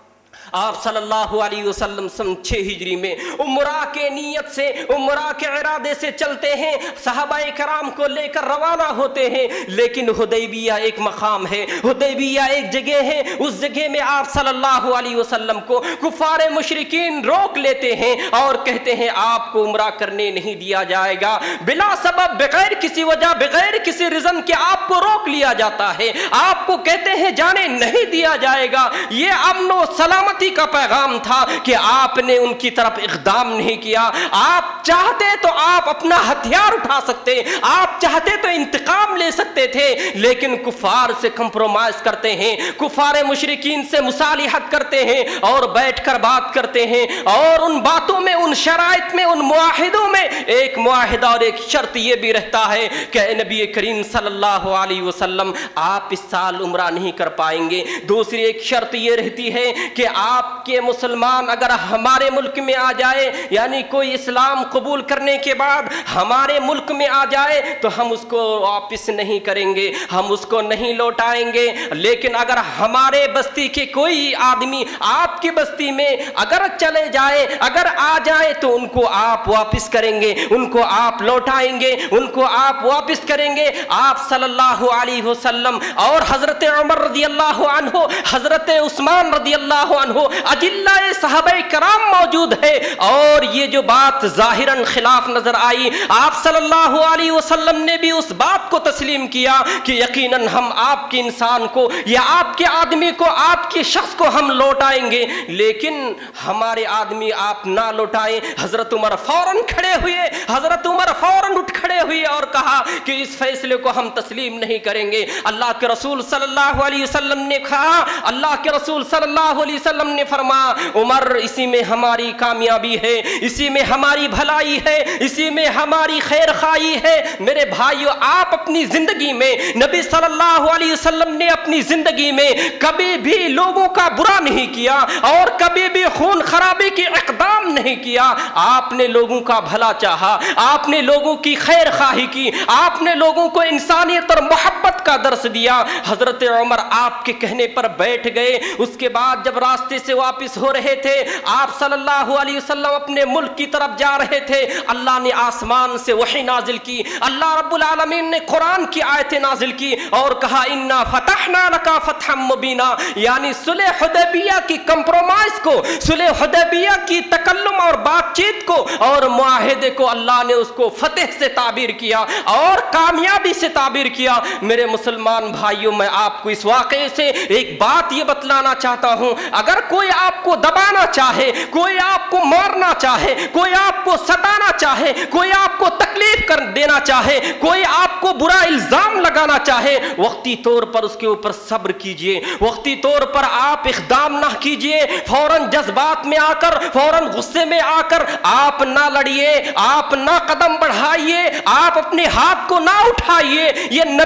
आप सल्लल्लाहु अलैहि वसल्लम सन 6 हिजरी में उम्रा के नीयत से, उम्रा के इरादे से चलते हैं, सहाबाए कराम को लेकर रवाना होते हैं। लेकिन हुदैबिया एक मकाम है, हुदैबिया एक जगह है, उस जगह में आप सल्लल्लाहु अलैहि वसल्लम को कुफारे मुशरिकीन रोक लेते हैं और कहते हैं आपको उम्रा करने नहीं दिया जाएगा। बिला सबब, बगैर किसी वजह, बगैर किसी रीजन के आपको रोक लिया जाता है, आपको कहते हैं जाने नहीं दिया जाएगा। ये अमन व सलामती का पैगाम था कि आपने उनकी तरफ इक़दाम नहीं किया। आप चाहते तो आप अपना हथियार उठा सकते, आप चाहते तो इंतकाम ले सकते थे, लेकिन कुफार से कंप्रोमाइज करते हैं, कुफारे मुशरिकीन से मुसालिहत करते हैं और बैठकर बात करते हैं। और उन बातों में, उन शराइत में, उन मुआहिदों में एक मुआहिदा और एक शर्त यह भी रहता है कि नबी करीम सल्लल्लाहु अलैहि वसल्लम आप इस साल उम्रा नहीं कर पाएंगे। दूसरी एक शर्त यह रहती है कि आपके मुसलमान अगर हमारे मुल्क में आ जाए, यानी कोई इस्लाम कबूल करने के बाद हमारे मुल्क में आ जाए तो हम उसको वापस नहीं करेंगे, हम उसको नहीं लौटाएंगे। लेकिन अगर हमारे बस्ती के कोई आदमी आपकी बस्ती में अगर चले जाए, अगर आ जाए तो उनको आप वापस करेंगे, उनको आप लौटाएंगे, उनको आप वापस करेंगे। आप सल्लल्लाहु अलैहि वसल्लम और हजरत उमर रदियल्लाहु अन्हु, हजरत उस्मान रदियल्लाहु अन्हु, अजिल्लाए सहाबाए कराम मौजूद है। और ये जो बात जाहिरन खिलाफ नजर आई, आप सल्लल्लाहु अलैहि वसल्लम ने भी उस बात को तस्लीम किया कि यकीनन हम आपके इंसान को या आपके आदमी को, आपके शख्स को हम लौटाएंगे, लेकिन हमारे आदमी आप ना लौटाएं। हजरत उमर फौरन खड़े हुए, हजरत उमर फौरन उठ खड़े हुए और कहा कि इस फैसले को हम तस्लीम नहीं करेंगे। अल्लाह के रसूल सल्लल्लाहु अलैहि वसल्लम ने कहा, अल्लाह के रसूल सल्लल्लाहु अलैहि वसल्लम ने फरमाया, उमर इसी में हमारी कामयाबी है, इसी में हमारी भलाई है, इसी में हमारी खैर खाई है। मेरे भाइयों, आप अपनी जिंदगी में, नबी सल्लल्लाहु अलैहि वसल्लम ने अपनी जिंदगी में कभी भी लोगों का बुरा नहीं किया और कभी भी खून खराबे की इक़दाम नहीं किया। आपने लोगों का भला चाहा, आपने लोगों की खैर खाही की, आपने लोगों को इंसानियत और मोहब्बत का दर्स दिया। हजरत उमर आपके कहने पर बैठ गए। उसके बाद जब रास्ते से वापस हो रहे थे, आप सल्लल्लाहु अलैहि वसल्लम अपने मुल्क की तरफ जा रहे थे, अल्लाह ने आसमान से वही नाजिल की, अल्लाह रब्बुल आलमीन ने कुरान की आयतें नाजिल की और कहा इन्ना फतहना लका फतहम मुबीना, यानी सुलह हुदैबिया की कंप्रोमाइज को, सुलह हुदैबिया की तकल्लुम और बातचीत को और मुआहिदे को अल्लाह ने उसको फतेह से ताबीर किया और कामयाबी से ताबीर किया। मेरे मुसलमान भाइयों, मैं आपको इस वाक़े से एक बात ये बतलाना चाहता हूँ, अगर कोई आपको दबाना चाहे, कोई आपको मारना चाहे, कोई आपको सताना चाहे, कोई आपको तकलीफ कर देना चाहे, कोई आपको बुरा इल्जाम लगाना चाहे, वक्ती तौर पर उसके ऊपर सब्र कीजिए, वक्ती तौर पर आप इक़दाम ना कीजिए। फौरन जज्बात में आकर, फौरन गुस्से में आकर आप ना लड़िए, आप ना कदम बढ़ाइए, आप अपने हाथ को ना उठाइए। ये नबी करीम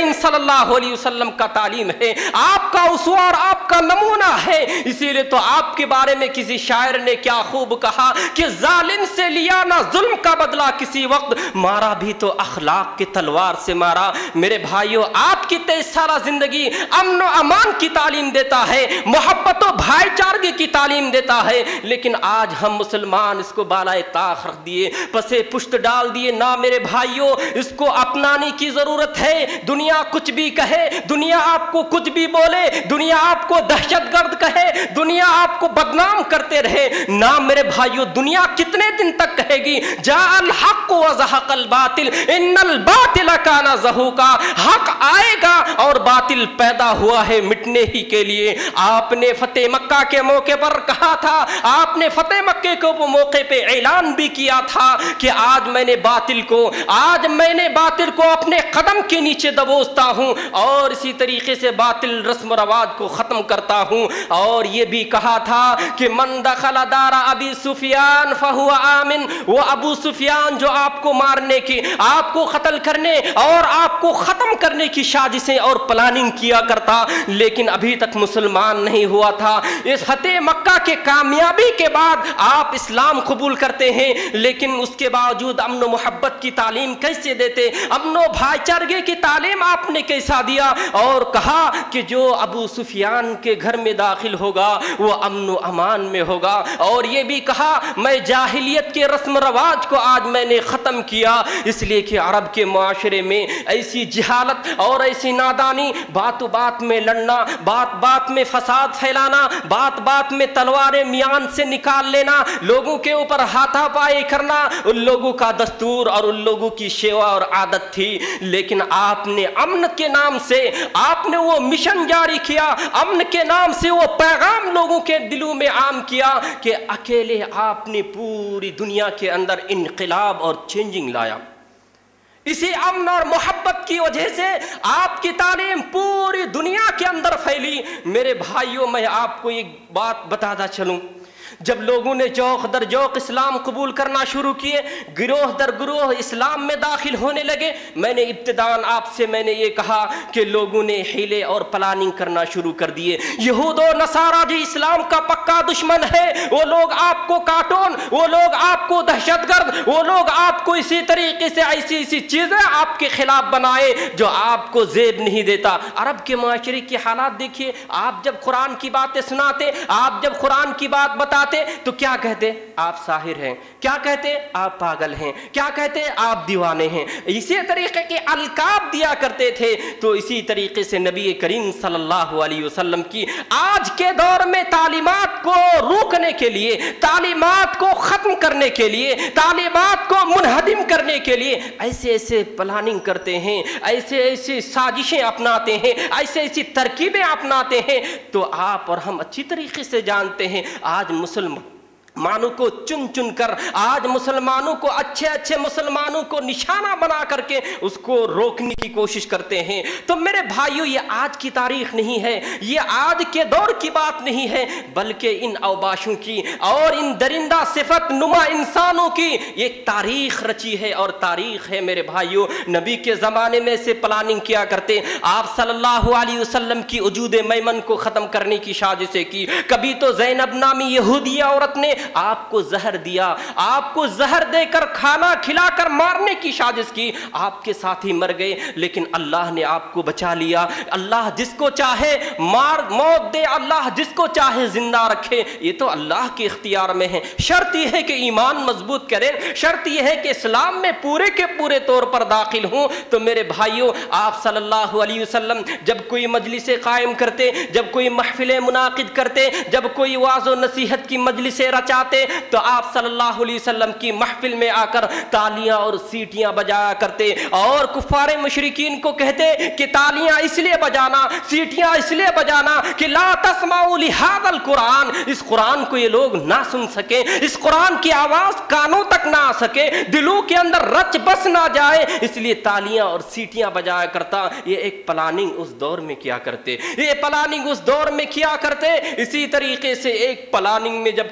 کریم صلی اللہ علیہ وسلم کا تعلیم ہے، آپ کا اسوہ اور آپ کا نمونہ ہے۔ اسی لیے تو آپ کے بارے میں کسی شاعر نے کیا خوب کہا کہ ظالم سے لیا نہ ظلم کا بدلہ کسی وقت، مارا بھی تو اخلاق کی تلوار سے مارا۔ میرے بھائیوں، آپ کی 23 سالہ زندگی امن و امان کی تعلیم دیتا ہے، محبت و بھائی چارگی کی تعلیم دیتا ہے، لیکن آج ہم مسلمان اس کو بالائے طاق رکھ دیے، پسے پشت ڈال دیے۔ نہ میرے بھائیوں، اس کو اپنانے کی ضرورت ہے۔ دنیا کچھ بھی کہے، دنیا آپ کو کچھ بھی بولے، دنیا آپ کو دہشت گرد کہے، دنیا آپ کو بدنام کرتے رہے، نہ میرے بھائیوں، دنیا کتنے دن تک کہے گی جاء الحق وزہق الباطل ان الباطل کان زہوقا، حق آئے گا اور باطل پیدا ہوا ہے مٹنے ہی کے لیے۔ آپ نے فتح مکہ کے موقع پر کہا تھا، آپ نے فتح مکہ کے موقع پہ اعلان بھی کیا تھا کہ آج میں نے باطل کو اپنے قدم کے نیچے دبوچتا ہوں اور اسی طریقے سے باطل رسم و رواج کو ختم کرتا ہوں۔ اور یہ بھی کہا تھا کہ من دخل دار ابی سفیان فہو آمن، وہ ابو سفیان جو آپ کو مارنے کی، آپ کو قتل کرنے اور آپ کو ختم کرنے کی سازشیں اور پلاننگ کیا کرتا، لیکن ابھی تک مسلمان نہیں ہوا تھا۔ اس فتح مکہ کے کامیابی کے بعد آپ اسلام قبول کرتے ہیں، لیکن اس کے باوجود امن و محبت کی تعلیم کیسے دیتے؟ امن و بھائی چارگی کی تعلیم آپ نے کیسا دیا؟ اور کہا کہ جو ابو سفیان کے گھر میں داخل ہوگا وہ امن و امان میں ہوگا، اور یہ بھی کہا میں جاہلیت کے رسم و رواج کو آج میں نے ختم کیا، اس لیے کہ عرب کے معاشرے میں ایسی جہالت اور ایسی نادانی، بات بات میں لڑنا، بات بات میں فساد پھیلانا، بات بات میں تلواریں میان سے نکال لینا، لوگوں کے اوپر ہاتھا پائی کرنا ان لوگوں کا دستور اور ان لوگوں کی شیوا اور عادت تھی۔ لیکن آپ نے امن کے نام سے آپ نے وہ مشن جاری کیا، امن کے نام سے وہ پیغام لوگوں کے دلوں میں عام کیا کہ اکیلے آپ نے پوری دنیا کے اندر انقلاب اور چینجنگ لایا۔ اسی امن اور محبت کی وجہ سے آپ کی تعلیم پوری دنیا کے اندر پھیلی۔ میرے بھائیوں، میں آپ کو ایک بات بتاتا چلوں، جب لوگوں نے جوق در جوق اسلام قبول کرنا شروع کیے، گروہ در گروہ اسلام میں داخل ہونے لگے، میں نے ابتداً آپ سے میں نے یہ کہا کہ لوگوں نے حیلے اور پلاننگ کرنا شروع کر دیے۔ یہود و نصارہ جو اسلام کا پکا دشمن ہے، وہ لوگ آپ کو کارٹون، وہ لوگ آپ کو دہشت گرد، وہ لوگ آپ کو اسی طریقے سے ایسی چیزیں آپ کے خلاف بنائے جو آپ کو زیب نہیں دیتا۔ عرب کے معاشرے کی حالات دیکھیے، آپ جب قرآن کی باتیں سناتے، آپ جب قرآن کی بات بتاتے تو کیا کہتے؟ آپ ساحر ہیں۔ کیا کہتے؟ آپ پاگل ہیں۔ کیا کہتے؟ آپ دیوانے ہیں۔ اسی طریقے کے القاب دیا کرتے تھے۔ تو اسی طریقے سے نبی کریم صلی اللہ علیہ وسلم کی آج کے دور میں تعلیمات کو روکنے کے لیے، تعلیمات کو ختم کرنے کے لیے، تعلیمات کو منہدم کرنے کے لیے ایسے پلاننگ کرتے ہیں، ایسے سازشیں اپناتے ہیں، ایسی ترکیبیں اپناتے ہیں۔ تو آپ اور ہم اچھی طریقے سے جانتے ہیں آج مسلمانوں کو چن کر، آج مسلمانوں کو اچھے مسلمانوں کو نشانہ بنا کر کے اس کو روکنے کی کوشش کرتے ہیں۔ تو میرے بھائیوں، یہ آج کی تاریخ نہیں ہے، یہ آج کے دور کی بات نہیں ہے، بلکہ ان اوباشوں کی اور ان درندہ صفت نما انسانوں کی ایک تاریخ رچی ہے اور تاریخ ہے۔ میرے بھائیوں، نبی کے زمانے میں سے پلاننگ کیا کرتے، آپ صلی اللہ علیہ وسلم کی وجود میمن کو ختم کرنے کی سازشیں کی۔ کبھی تو زینب نامی یہودیہ عورت نے آپ کو زہر دیا، آپ کو زہر دے کر کھانا کھلا کر مارنے کی سازش کی، آپ کے ساتھی مر گئے، لیکن اللہ نے آپ کو بچا لیا۔ اللہ جس کو چاہے موت دے، اللہ جس کو چاہے زندہ رکھے، یہ تو اللہ کے اختیار میں ہے۔ شرط یہ ہے کہ ایمان مضبوط کریں، شرط یہ ہے کہ اسلام میں پورے کے پورے طور پر داخل ہوں۔ تو میرے بھائیوں، آپ صلی اللہ علیہ وسلم جب کوئی مجلسیں قائم کرتے، جب کوئی محفلیں منعقد کرتے، جب کوئی واعظ و نصیحت کی مجلسیں رچاتے، تو آپ صلی اللہ علیہ وسلم کی محفل میں آ کر تالیاں اور سیٹیاں بجایا کرتے اور کفار مشرکین کو کہتے کہ تالیاں اس لیے بجانا، سیٹیاں اس لیے بجانا کہ لا تسمعوا لہذا القرآن، اس قرآن کو یہ لوگ نہ سن سکے، اس قرآن کی آواز کانوں تک نہ آ سکے، دلوں کے اندر رچ بس نہ جائے، اس لیے تالیاں اور سیٹیاں بجایا کرتا۔ یہ ایک پلاننگ اس دور میں کیا کرتے، یہ پلاننگ اس دور میں کیا کرتے۔ اسی طریقے سے ایک پلاننگ میں جب کامیاب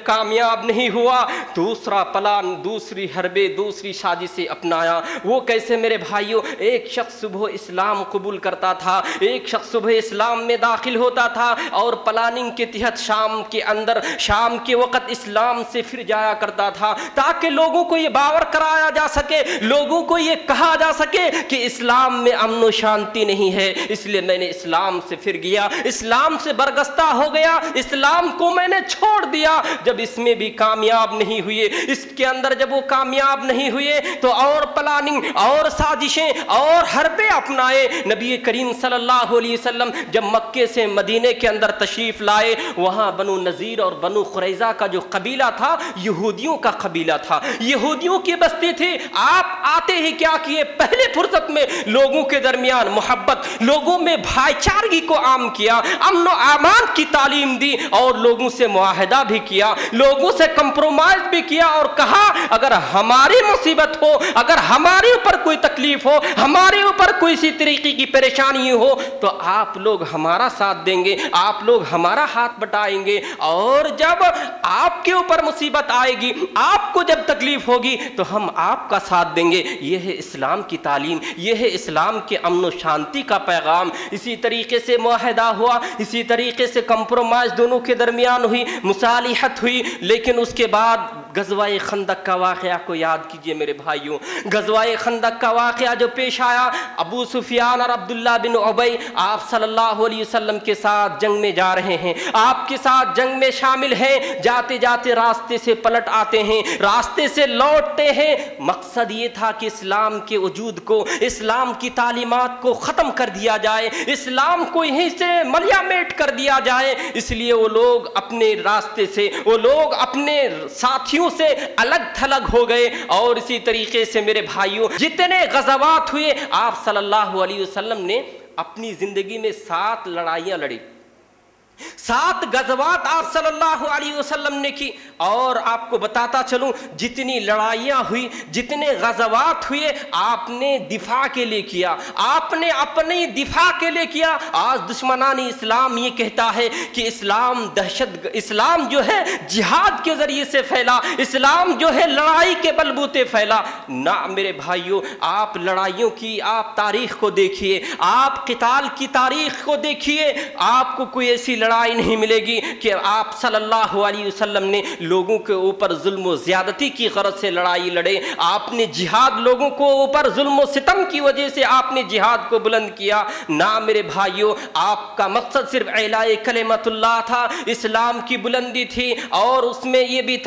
कामयाब नहीं हुआ, दूसरा प्लान, दूसरी हरबे, दूसरी साजिशें अपनाया। वो कैसे मेरे भाइयों, एक शख्स सुबह इस्लाम कबूल करता था, एक शख्स सुबह इस्लाम में दाखिल होता था और प्लानिंग के तहत शाम के अंदर शाम के वक़्त इस्लाम से फिर जाया करता था, ताकि लोगों को ये बावर कराया जा सके, लोगों को ये कहा जा सके कि इस्लाम में अमन और शांति नहीं है, इसलिए मैंने इस्लाम से फिर गया, इस्लाम से बरगस्ता हो गया, इस्लाम को मैंने छोड़ दिया। जब इसमें भी कामयाब नहीं हुए, इसके अंदर जब वो कामयाब नहीं हुए तो और प्लानिंग और साजिशें और हरबे अपनाए। नबी करीम सल्लल्लाहु अलैहि वसल्लम जब मक्के से मदीने के अंदर तशरीफ लाए, वहाँ बनु नज़ीर और बनु खुरैज़ा का जो कबीला था, यहूदियों का कबीला था, यहूदियों की बस्ती थी। आप आते ही क्या किए, पहले फुर्सत में लोगों के दरमियान मोहब्बत, लोगों में भाईचारगी को आम किया, अमन और अमान की तालीम दी और लोगों से मुआहदा भी किया, लोगों से कंप्रोमाइज भी किया और कहा अगर हमारी मुसीबत हो, अगर हमारे ऊपर कोई तकलीफ हो, हमारे ऊपर कोई सी तरीके की परेशानी हो तो आप लोग हमारा साथ देंगे, आप लोग हमारा हाथ बटाएंगे, और जब आपके ऊपर मुसीबत आएगी, आपको जब तकलीफ होगी तो हम आपका साथ देंगे। यह है इस्लाम की तालीम, यह है इस्लाम के अमन और शांति का पैगाम। इसी तरीके से मुआहदा हुआ, इसी तरीके से कंप्रोमाइज दोनों के दरमियान हुई, मुसालिहत हुई। लेकिन उसके बाद गज़वाए खंदक का वाक़या को याद कीजिए मेरे भाइयों। गज़वाए खंदक का वाक़या जो पेश आया, अबू सुफियान और अब्दुल्ला बिन उबई आप सल्लल्लाहु अलैहि वसल्लम के साथ जंग में जा रहे हैं, आपके साथ जंग में शामिल हैं, जाते जाते रास्ते से पलट आते हैं, रास्ते से लौटते हैं। मकसद ये था कि इस्लाम के वजूद को, इस्लाम की तालीमात को ख़त्म कर दिया जाए, इस्लाम को यहीं से मलियामेट कर दिया जाए। इसलिए वो लोग अपने रास्ते से, वो लोग अपने साथियों से अलग थलग हो गए। और इसी तरीके से मेरे भाइयों, जितने गज़वात हुए, आप सल्लल्लाहु अलैहि वसल्लम ने अपनी ज़िंदगी में 7 लड़ाइयाँ लड़ी, 7 गज़वात आप सल्लल्लाहु अलैहि वसल्लम ने की। और आपको बताता चलूं, जितनी लड़ाइयाँ हुई, जितने गज़वात हुए, आपने दिफा के लिए किया, आपने अपनी दिफा के लिए किया। आज दुश्मनानी इस्लाम ये कहता है कि इस्लाम दहशत, इस्लाम जो है जिहाद के ज़रिए से फैला, इस्लाम जो है लड़ाई के बलबूते फैला। ना मेरे भाइयों, आप लड़ाइयों की आप तारीख़ को देखिए, आप क़िताल की तारीख़ को देखिए, आपको कोई ऐसी लड़ाई नहीं मिलेगी कि आप सल्लल्लाहु अलैहि वसल्लम ने लोगों के ऊपर जुल्म व ज़्यादती की गरज से लड़ाई लड़े। आपने जिहाद, लोगों को ऊपर जुल्म व सितम की वजह से आपने जिहाद को बुलंद किया। ना मेरे भाइयों, आपका मकसद सिर्फ इलाए कलिमतुल्लाह था, इस्लाम की बुलंदी थी। और उसमें ये भी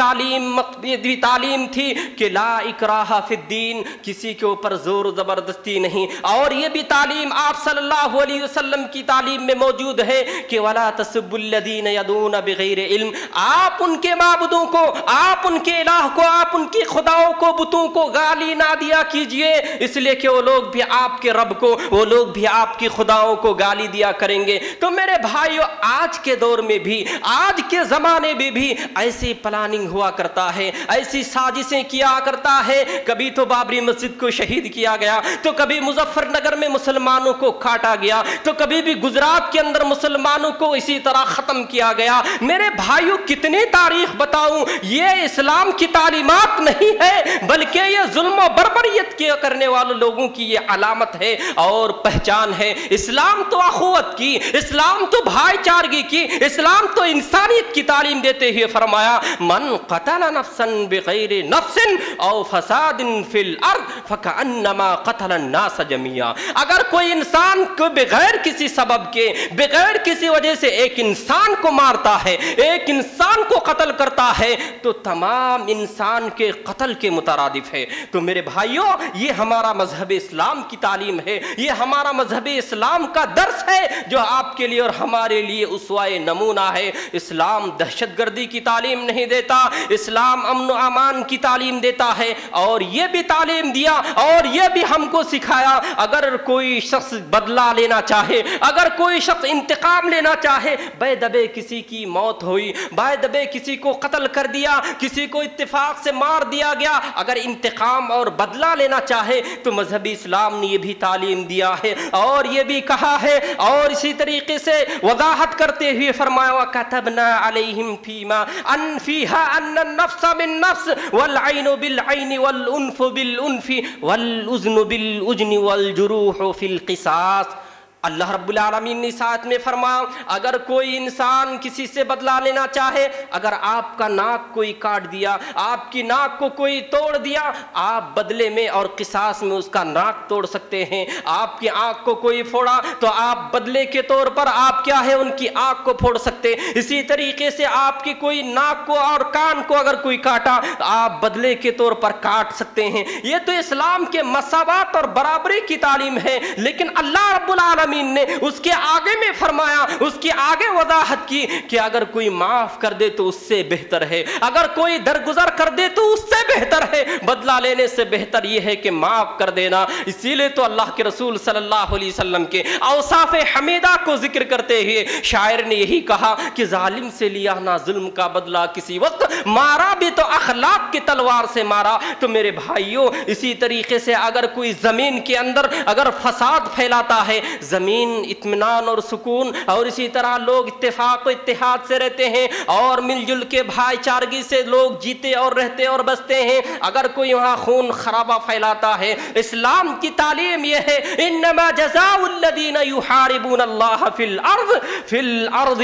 तालीम थी कि ला इकराहा फिद्दीन, किसी के ऊपर जोर ज़बरदस्ती नहीं। और ये भी तालीम आप सल्लल्लाहु अलैहि वसल्लम की तालीम में मौजूद है कि वला तसब्बुल्लज़ीना यदूना बिग़ैरि इल्म, आप उनके माबूदों को, आप उनके इलाह को, आप उनके खुदाओं को, बुतों को गाली ना दिया कीजिए, इसलिए कि वो लोग भी आपके रब को, वो लोग भी आपकी खुदाओं को गाली दिया करेंगे। तो मेरे भाइयों, आज के दौर में भी, आज के ज़माने में भी ऐसी प्लानिंग हुआ करता है, ऐसी साजिशें किया करता है। कभी तो बाबरी मस्जिद को शहीद किया गया, तो कभी मुजफ्फरनगर में मुसलमानों को काटा गया, तो कभी भी गुजरात के अंदर मुसलमानों को इसी तरह ख़त्म किया गया। मेरे भाइयों, कितनी तारीख बताऊं, ये इस्लाम की तालीमात नहीं है, बल्कि ये जुल्म और बर्बरियत के करने वाले लोगों की ये अलामत है और पहचान है। इस्लाम तो अखुवत की, इस्लाम तो भाईचारगी की, इस्लाम तो इंसानियत की तालीम देते हुए फरमाया, मन क़तल नफ्सन बिग़ैरि नफ्सिन औ फसादिन फिल अर्द फ़कअन्नमा क़तल अन्नास जमीआ। अगर कोई इंसान को बगैर किसी सबब के, बगैर किसी वजह से एक इंसान को मारता है, एक इंसान को कत्ल करता है, तो तमाम इंसान के कत्ल के मुतरादिफ है। तो मेरे भाइयों, ये हमारा मजहब इस्लाम की तालीम है, ये हमारा मजहब इस्लाम का दर्स है जो आपके लिए और हमारे लिए उसवाए नमूना है। इस्लाम दहशतगर्दी की तालीम नहीं देता, इस्लाम अमन व अमान की तालीम देता है। और ये भी तालीम दिया और ये भी हमको सिखाया, अगर कोई शख्स बदला लेना चाहे, अगर कोई शख्स इंतकाम लेना चाहे, ہے بے دبے کسی کی موت ہوئی، بے دبے کسی کو قتل کر دیا، کسی کو اتفاق سے مار دیا گیا، اگر انتقام اور بدلہ لینا چاہے تو مذہبی اسلام نے یہ بھی تعلیم دیا ہے اور یہ بھی کہا ہے، اور اسی طریقے سے وضاحت کرتے ہوئے فرمایا وَكَتَبْنَا عَلَيْهِمْ فِيهَا أَنَّ النَّفْسَ بِالنَّفْسِ وَالْعَيْنُ بِالْعَيْنِ وَالْأُنْفُ بِالْأُنْفِ وَالْأُذْنُ بِالْأُذْنِ وَالْجُرُوحُ فِي الْقِصَاصِ۔ اللہ رب العالمین نے ساتھ میں فرمایا اگر کوئی انسان کسی سے بدلہ لینا چاہے، اگر آپ کا ناک کوئی کاٹ دیا، آپ کی ناک کو کوئی توڑ دیا، آپ بدلے میں اور قصاص میں اس کا ناک توڑ سکتے ہیں۔ آپ کی آنکھ کو کوئی پھوڑا تو آپ بدلے کے طور پر آپ کیا ہے ان کی آنکھ کو پھوڑ سکتے۔ اسی طریقے سے آپ کی کوئی ناک کو اور کان کو اگر کوئی کاٹا آپ بدلے کے طور پر کاٹ سکتے ہیں۔ یہ تو اسلام کے مساوات اور برابری کی تعلیم ہے، لیکن اللہ رب العالمین نے اس کے آگے میں فرمایا، اس کی آگے وضاحت کی کہ اگر کوئی معاف کر دے تو اس سے بہتر ہے، اگر کوئی درگزر کر دے تو اس سے بہتر ہے، بدلہ لینے سے بہتر یہ ہے کہ معاف کر دینا۔ اسی لیے تو اللہ کے رسول صلی اللہ علیہ وسلم کے اوصاف حمیدہ کو ذکر کرتے ہوئے شاعر نے یہی کہا کہ ظالم سے لیا نہ ظلم کا بدلہ کسی وقت، مارا بھی تو اخلاق کی تلوار سے مارا۔ تو میرے بھائیوں اسی طریقے سے اگر کوئی زمین کے اندر اگر فساد پھیلاتا ہے، زمین اطمینان اور سکون اور اسی طرح لوگ اتفاق و اتحاد سے رہتے ہیں اور مل جل کے بھائی چارگی سے لوگ جیتے اور رہتے اور بستے ہیں، اگر کوئی وہاں خون خرابہ پھیلاتا ہے، اسلام کی تعلیم یہ ہے انما جزاء الذین یحاربون اللہ فی الارض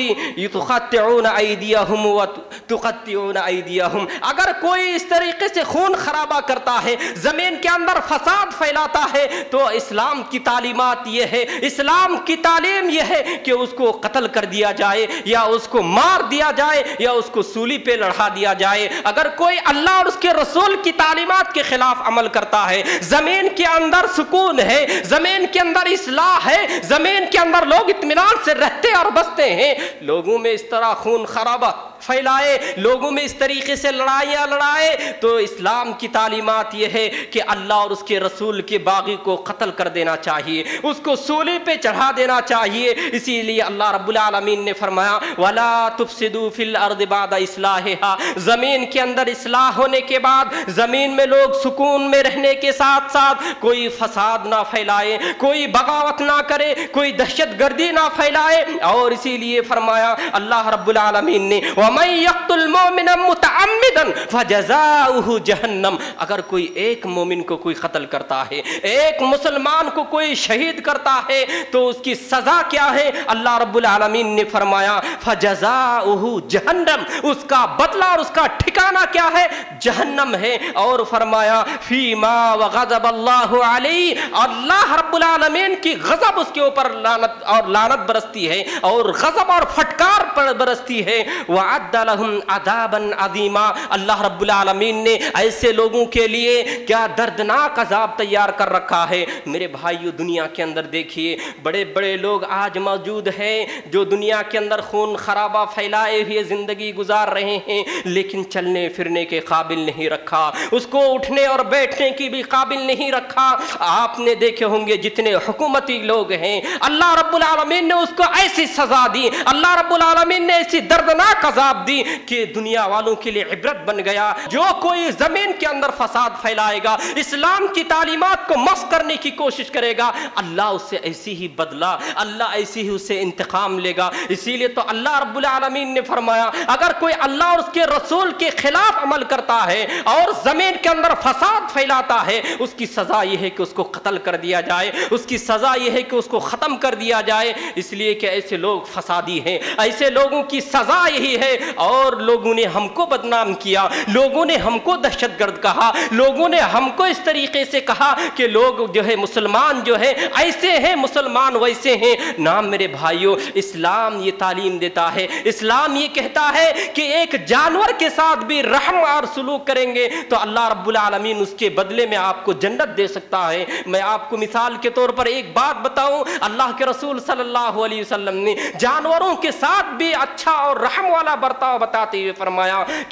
یقطعون ایدیہم وتقطعون ایدیہم۔ اگر کوئی اس طریقے سے خون خرابہ کرتا ہے، زمین کے اندر فساد پھیلاتا ہے، تو اسلام کی تعلیمات یہ ہے، اسلام کی تعلیم یہ ہے کہ اس کو قتل کر دیا جائے یا اس کو مار دیا جائے یا اس کو سولی پہ لڑھا دیا جائے۔ اگر کوئی اللہ اور اس کے رسول کی تعلیمات کے خلاف عمل کرتا ہے، زمین کے اندر سکون ہے، زمین کے اندر اصلاح ہے، زمین کے اندر لوگ اطمینان سے رہتے اور بستے ہیں، لوگوں میں اس طرح خون خرابہ پھیلائے، لوگوں میں اس طریقے سے لڑائیاں لڑائے، تو اسلام کی تعلیمات یہ ہے کہ اللہ اور اس کے رسول کے باغی کو قتل کر دینا چاہیے، اس کو سولی پہ چڑھا دینا چاہیے۔ اسی لیے اللہ رب العالمین نے فرمایا وَلَا تُفْسِدُوا فِي الْأَرْضِ بَعْدَ إِصْلَاحِهَا، زمین کے اندر اصلاح ہونے کے بعد زمین میں لوگ سکون میں رہنے کے ساتھ ساتھ کوئی فساد نہ پھیلائے، کوئی بغاوت نہ کرے، کوئی دہشت گردی نہ پھیلائے۔ اور اسی لیے فرمایا اللہ رب العالمین نے وَمَن يَقْتُلْ مُؤْمِنًا مُتَعَمِّدًا فَجَزَاؤُهُ جَهَنَّمُ، اگر کوئی ایک مومن کو کوئی قتل کرتا ہے، ایک مسلمان کو کوئی شہید کرتا ہے تو اس کی سزا کیا ہے؟ اللہ رب العالمین نے فرمایا فَجَزَاؤُهُ جَهَنَّمُ، اس کا بدلہ اور اس کا ٹھکانہ کیا ہے؟ جہنم ہے۔ اور فرمایا فِيمَا وَغَضَبَ اللَّهُ عَلَيْهِ، اللہ رب العالمین کی غضب اس کے اوپر لعنت برستی ہے اور غضب اور پھٹکار برستی ہے۔ وَعَدَّ لَهُمْ عَذَابًا عَظِيمًا، اللہ رب العالمین نے ایسے لوگوں کے لیے کیا دردناک عذاب تیار کر رکھا ہے۔ میرے بھائیو دنیا کے اندر دیکھیے بڑے بڑے لوگ آج موجود ہیں جو دنیا کے اندر خون خرابہ پھیلائے ہوئے زندگی گزار رہے ہیں، لیکن چلنے پھرنے کے قابل نہیں رکھا، اس کو اٹھنے اور بیٹھنے کی بھی قابل نہیں رکھا۔ آپ نے دیکھے ہوں گے جتنے حکومتی لوگ ہیں اللہ رب العالمین نے اس کو ایسی سزا دی، اللہ رب العالمین نے ایسی دردناک عذاب دی کہ دنیا والوں کے لیے عبرت بن گیا۔ جو کوئی زمین کے اندر فساد پھیلائے گا، اسلام کی تعلیمات کو مسخ کرنے کی کوشش کرے گا، اللہ اس سے ایسی ہی بدلہ، اللہ ایسی ہی اس سے انتقام لے گا۔ اسی لیے تو اللہ رب العالمین نے فرمایا اگر کوئی اللہ اور اس کے رسول کے خلاف عمل کرتا ہے اور زمین کے اندر فساد پھیلاتا ہے، اس کی سزا یہ ہے کہ اس کو قتل کر دیا جائے، اس کی سزا یہ ہے کہ اس کو ختم کر دیا جائے، اس لیے کہ ایسے لوگ فسادی ہیں، ایسے لوگوں کی سزا یہی ہے۔ اور لوگوں نے ہم کو بدنام کیا، لوگوں نے ہم کو دہشت گرد کہا، لوگوں نے ہم کو اس طریقے سے کہا کہ لوگ جو ہے مسلمان جو ہے ایسے ہیں، مسلمان ویسے ہیں۔ نام میرے بھائیوں اسلام یہ تعلیم دیتا ہے، اسلام یہ کہتا ہے کہ ایک جانور کے ساتھ بھی رحم اور سلوک کریں گے تو اللہ رب العالمین اس کے بدلے میں آپ کو جنت دے سکتا ہے۔ میں آپ کو مثال کے طور پر ایک بات بتاؤں، اللہ کے رسول صلی اللہ علیہ وسلم نے جانوروں کے ساتھ بھی اچھا اور رحم والا برتاؤ بتاتے ہوئے فرمایا کہ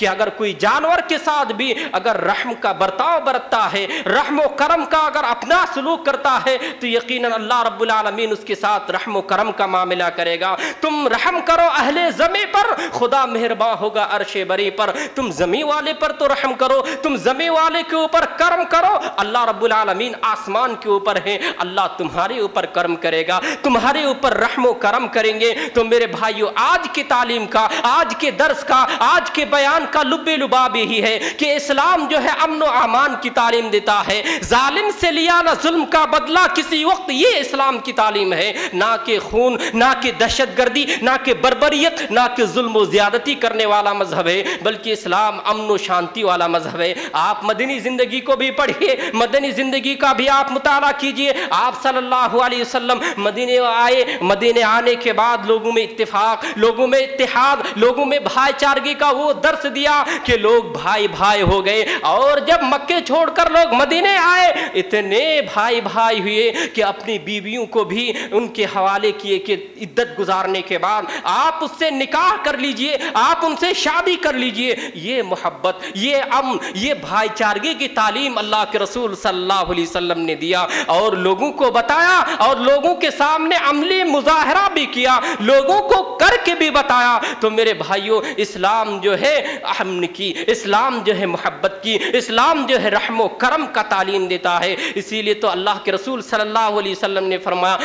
अगर कोई जानवर के साथ भी अगर रहम का बर्ताव बरतता है, रहम व करम का अगर अपना सलूक करता है, तो यकीनन अल्लाह रब्बुल आलमीन उसके साथ रहम व करम का मामला करेगा। तुम रहम करो अहले ज़मी पर, खुदा मेहरबान होगा अर्शे बरी पर। तुम ज़मी वाले पर तो रहम करो, तुम ज़मी वाले के ऊपर करम करो, अल्लाह रब्बुल आलमीन आसमान के ऊपर है, अल्लाह तुम्हारे ऊपर करम करेगा, तुम्हारे ऊपर रहम व करम करेंगे। तो मेरे भाइयों, आज की तालीम का, आज के दर्स का, आज के बयान का लुब्बे लुबाब यही है कि इस्लाम जो है अमन व अमान की तालीम देता है। जालिम से लिया ना जुल्म का बदला किसी वक्त, ये इस्लाम की तालीम है। ना कि खून, ना कि दहशतगर्दी, ना कि बर्बरियत, ना कि जुल्म व ज़्यादती करने वाला मजहब है, बल्कि इस्लाम अमन व शांति वाला मजहब है। आप मदनी ज़िंदगी को भी पढ़िए, मदनी ज़िंदगी का भी आप मुताला कीजिए। आप सल्लल्लाहु अलैहि वसल्लम मदीने आए, मदीने आने के बाद लोगों में इत्तेफाक, लोगों में इत्तेहाद, लोगों में भाईचारगी का वो दर्स दिया कि लोग भाई भाई हो गए। और जब मक्के छोड़कर लोग मदीने आए, इतने भाई भाई हुए कि अपनी बीवियों को भी उनके हवाले किए कि इद्दत गुजारने के बाद आप उससे निकाह कर लीजिए, आप उनसे शादी कर लीजिए। ये मोहब्बत, ये अमन, ये भाईचारगी की तालीम अल्लाह के रसूल सल्लल्लाहु अलैहि वसल्लम ने दिया और लोगों को बताया और लोगों के सामने अमली मुजाहरा भी किया, लोगों को करके भी बताया। तो मेरे भाइयों, इस्लाम जो है अमन की, इस्लाम जो है मोहब्बत की, इस्लाम जो है रहम व करम का तालीम देता है। इसीलिए तो अल्लाह के रसूल सल्लल्लाहु अलैहि वसल्लम ने फरमाया,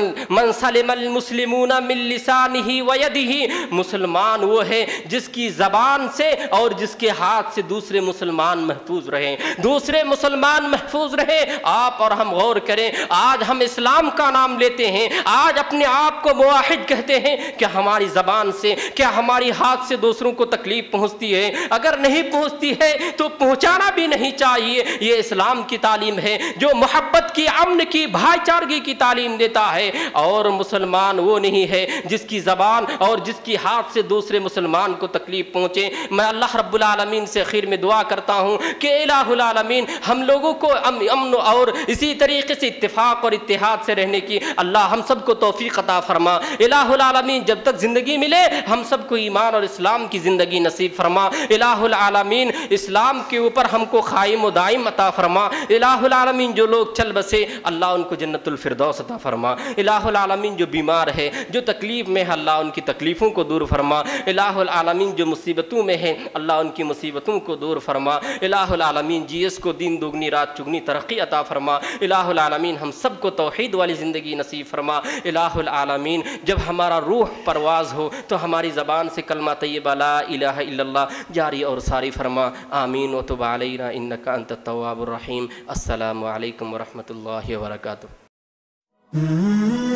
मन सलिमल मुस्लिमूना मिन लिसानिही व यदिही, मुसलमान वो है जिसकी ज़बान से और जिसके हाथ से दूसरे मुसलमान महफूज रहें, दूसरे मुसलमान महफूज रहें। आप और हम गौर करें, आज हम इस्लाम का नाम लेते हैं, आज अपने आप को मुवाहिद कहते हैं, क्या हमारी ज़बान से, क्या हमारी हाथ से दूसरों को तकलीफ पहुंचती है? अगर नहीं पहुंचती है तो पहुंचाना भी नहीं चाहिए। ये इस्लाम की तालीम है जो मोहब्बत की, अमन की, भाईचारगी की तालीम देता है। और मुसलमान वो नहीं है जिसकी ज़बान और जिसकी हाथ से दूसरे मुसलमान को तकलीफ पहुंचे। मैं अल्लाह रब्बुल आलमीन से आखिर में दुआ करता हूँ कि इलाहुल आलमीन हम लोगों को अमन और इसी तरीके से इत्तेफाक और इत्तेहाद से रहने की अल्लाह हम सबको तौफीक अता फरमा। इलाहुल आलमीन जब तक ज़िंदगी मिले हम सबको ईमान और इस्लाम की ज़िंदगी नसीब फरमा। इलाहुल आलमीन इस्लाम के ऊपर हमको क़ाइम व दाइम अता फरमा। इलाहुल आलमीन जो लोग चल बसे अल्लाह उनको जन्नतुल फिरदौस अता फरमा। इलाहुल आलमीन जो बीमार है, जो तकलीफ़ में है, अल्लाह उनकी तकलीफ़ों को दूर फरमा। इलाहुल आलमीन जो मुसीबतों में है अल्लाह उनकी मुसीबतों को दूर फरमा। इलाहुल आलमीन जीएस को दिन दुगनी रात चुगनी तरक्की अता फरमा। इलाहुल आलमीन हम सबको तौहीद वाली ज़िंदगी नसीब फरमा। इलाहुल आलमीन जब हमारा रूह परवाज़ हो तो हमारी ज़बान से कलमा तय्यबा ला इलाहा इल्लल्लाह जारी और सारी फरमा। आमीन व तुब अलैना इन्नका अंतत तव्वाबुर रहीम। अस्सलामु अलैकुम व रहमतुल्लाहि व बरकातुहू।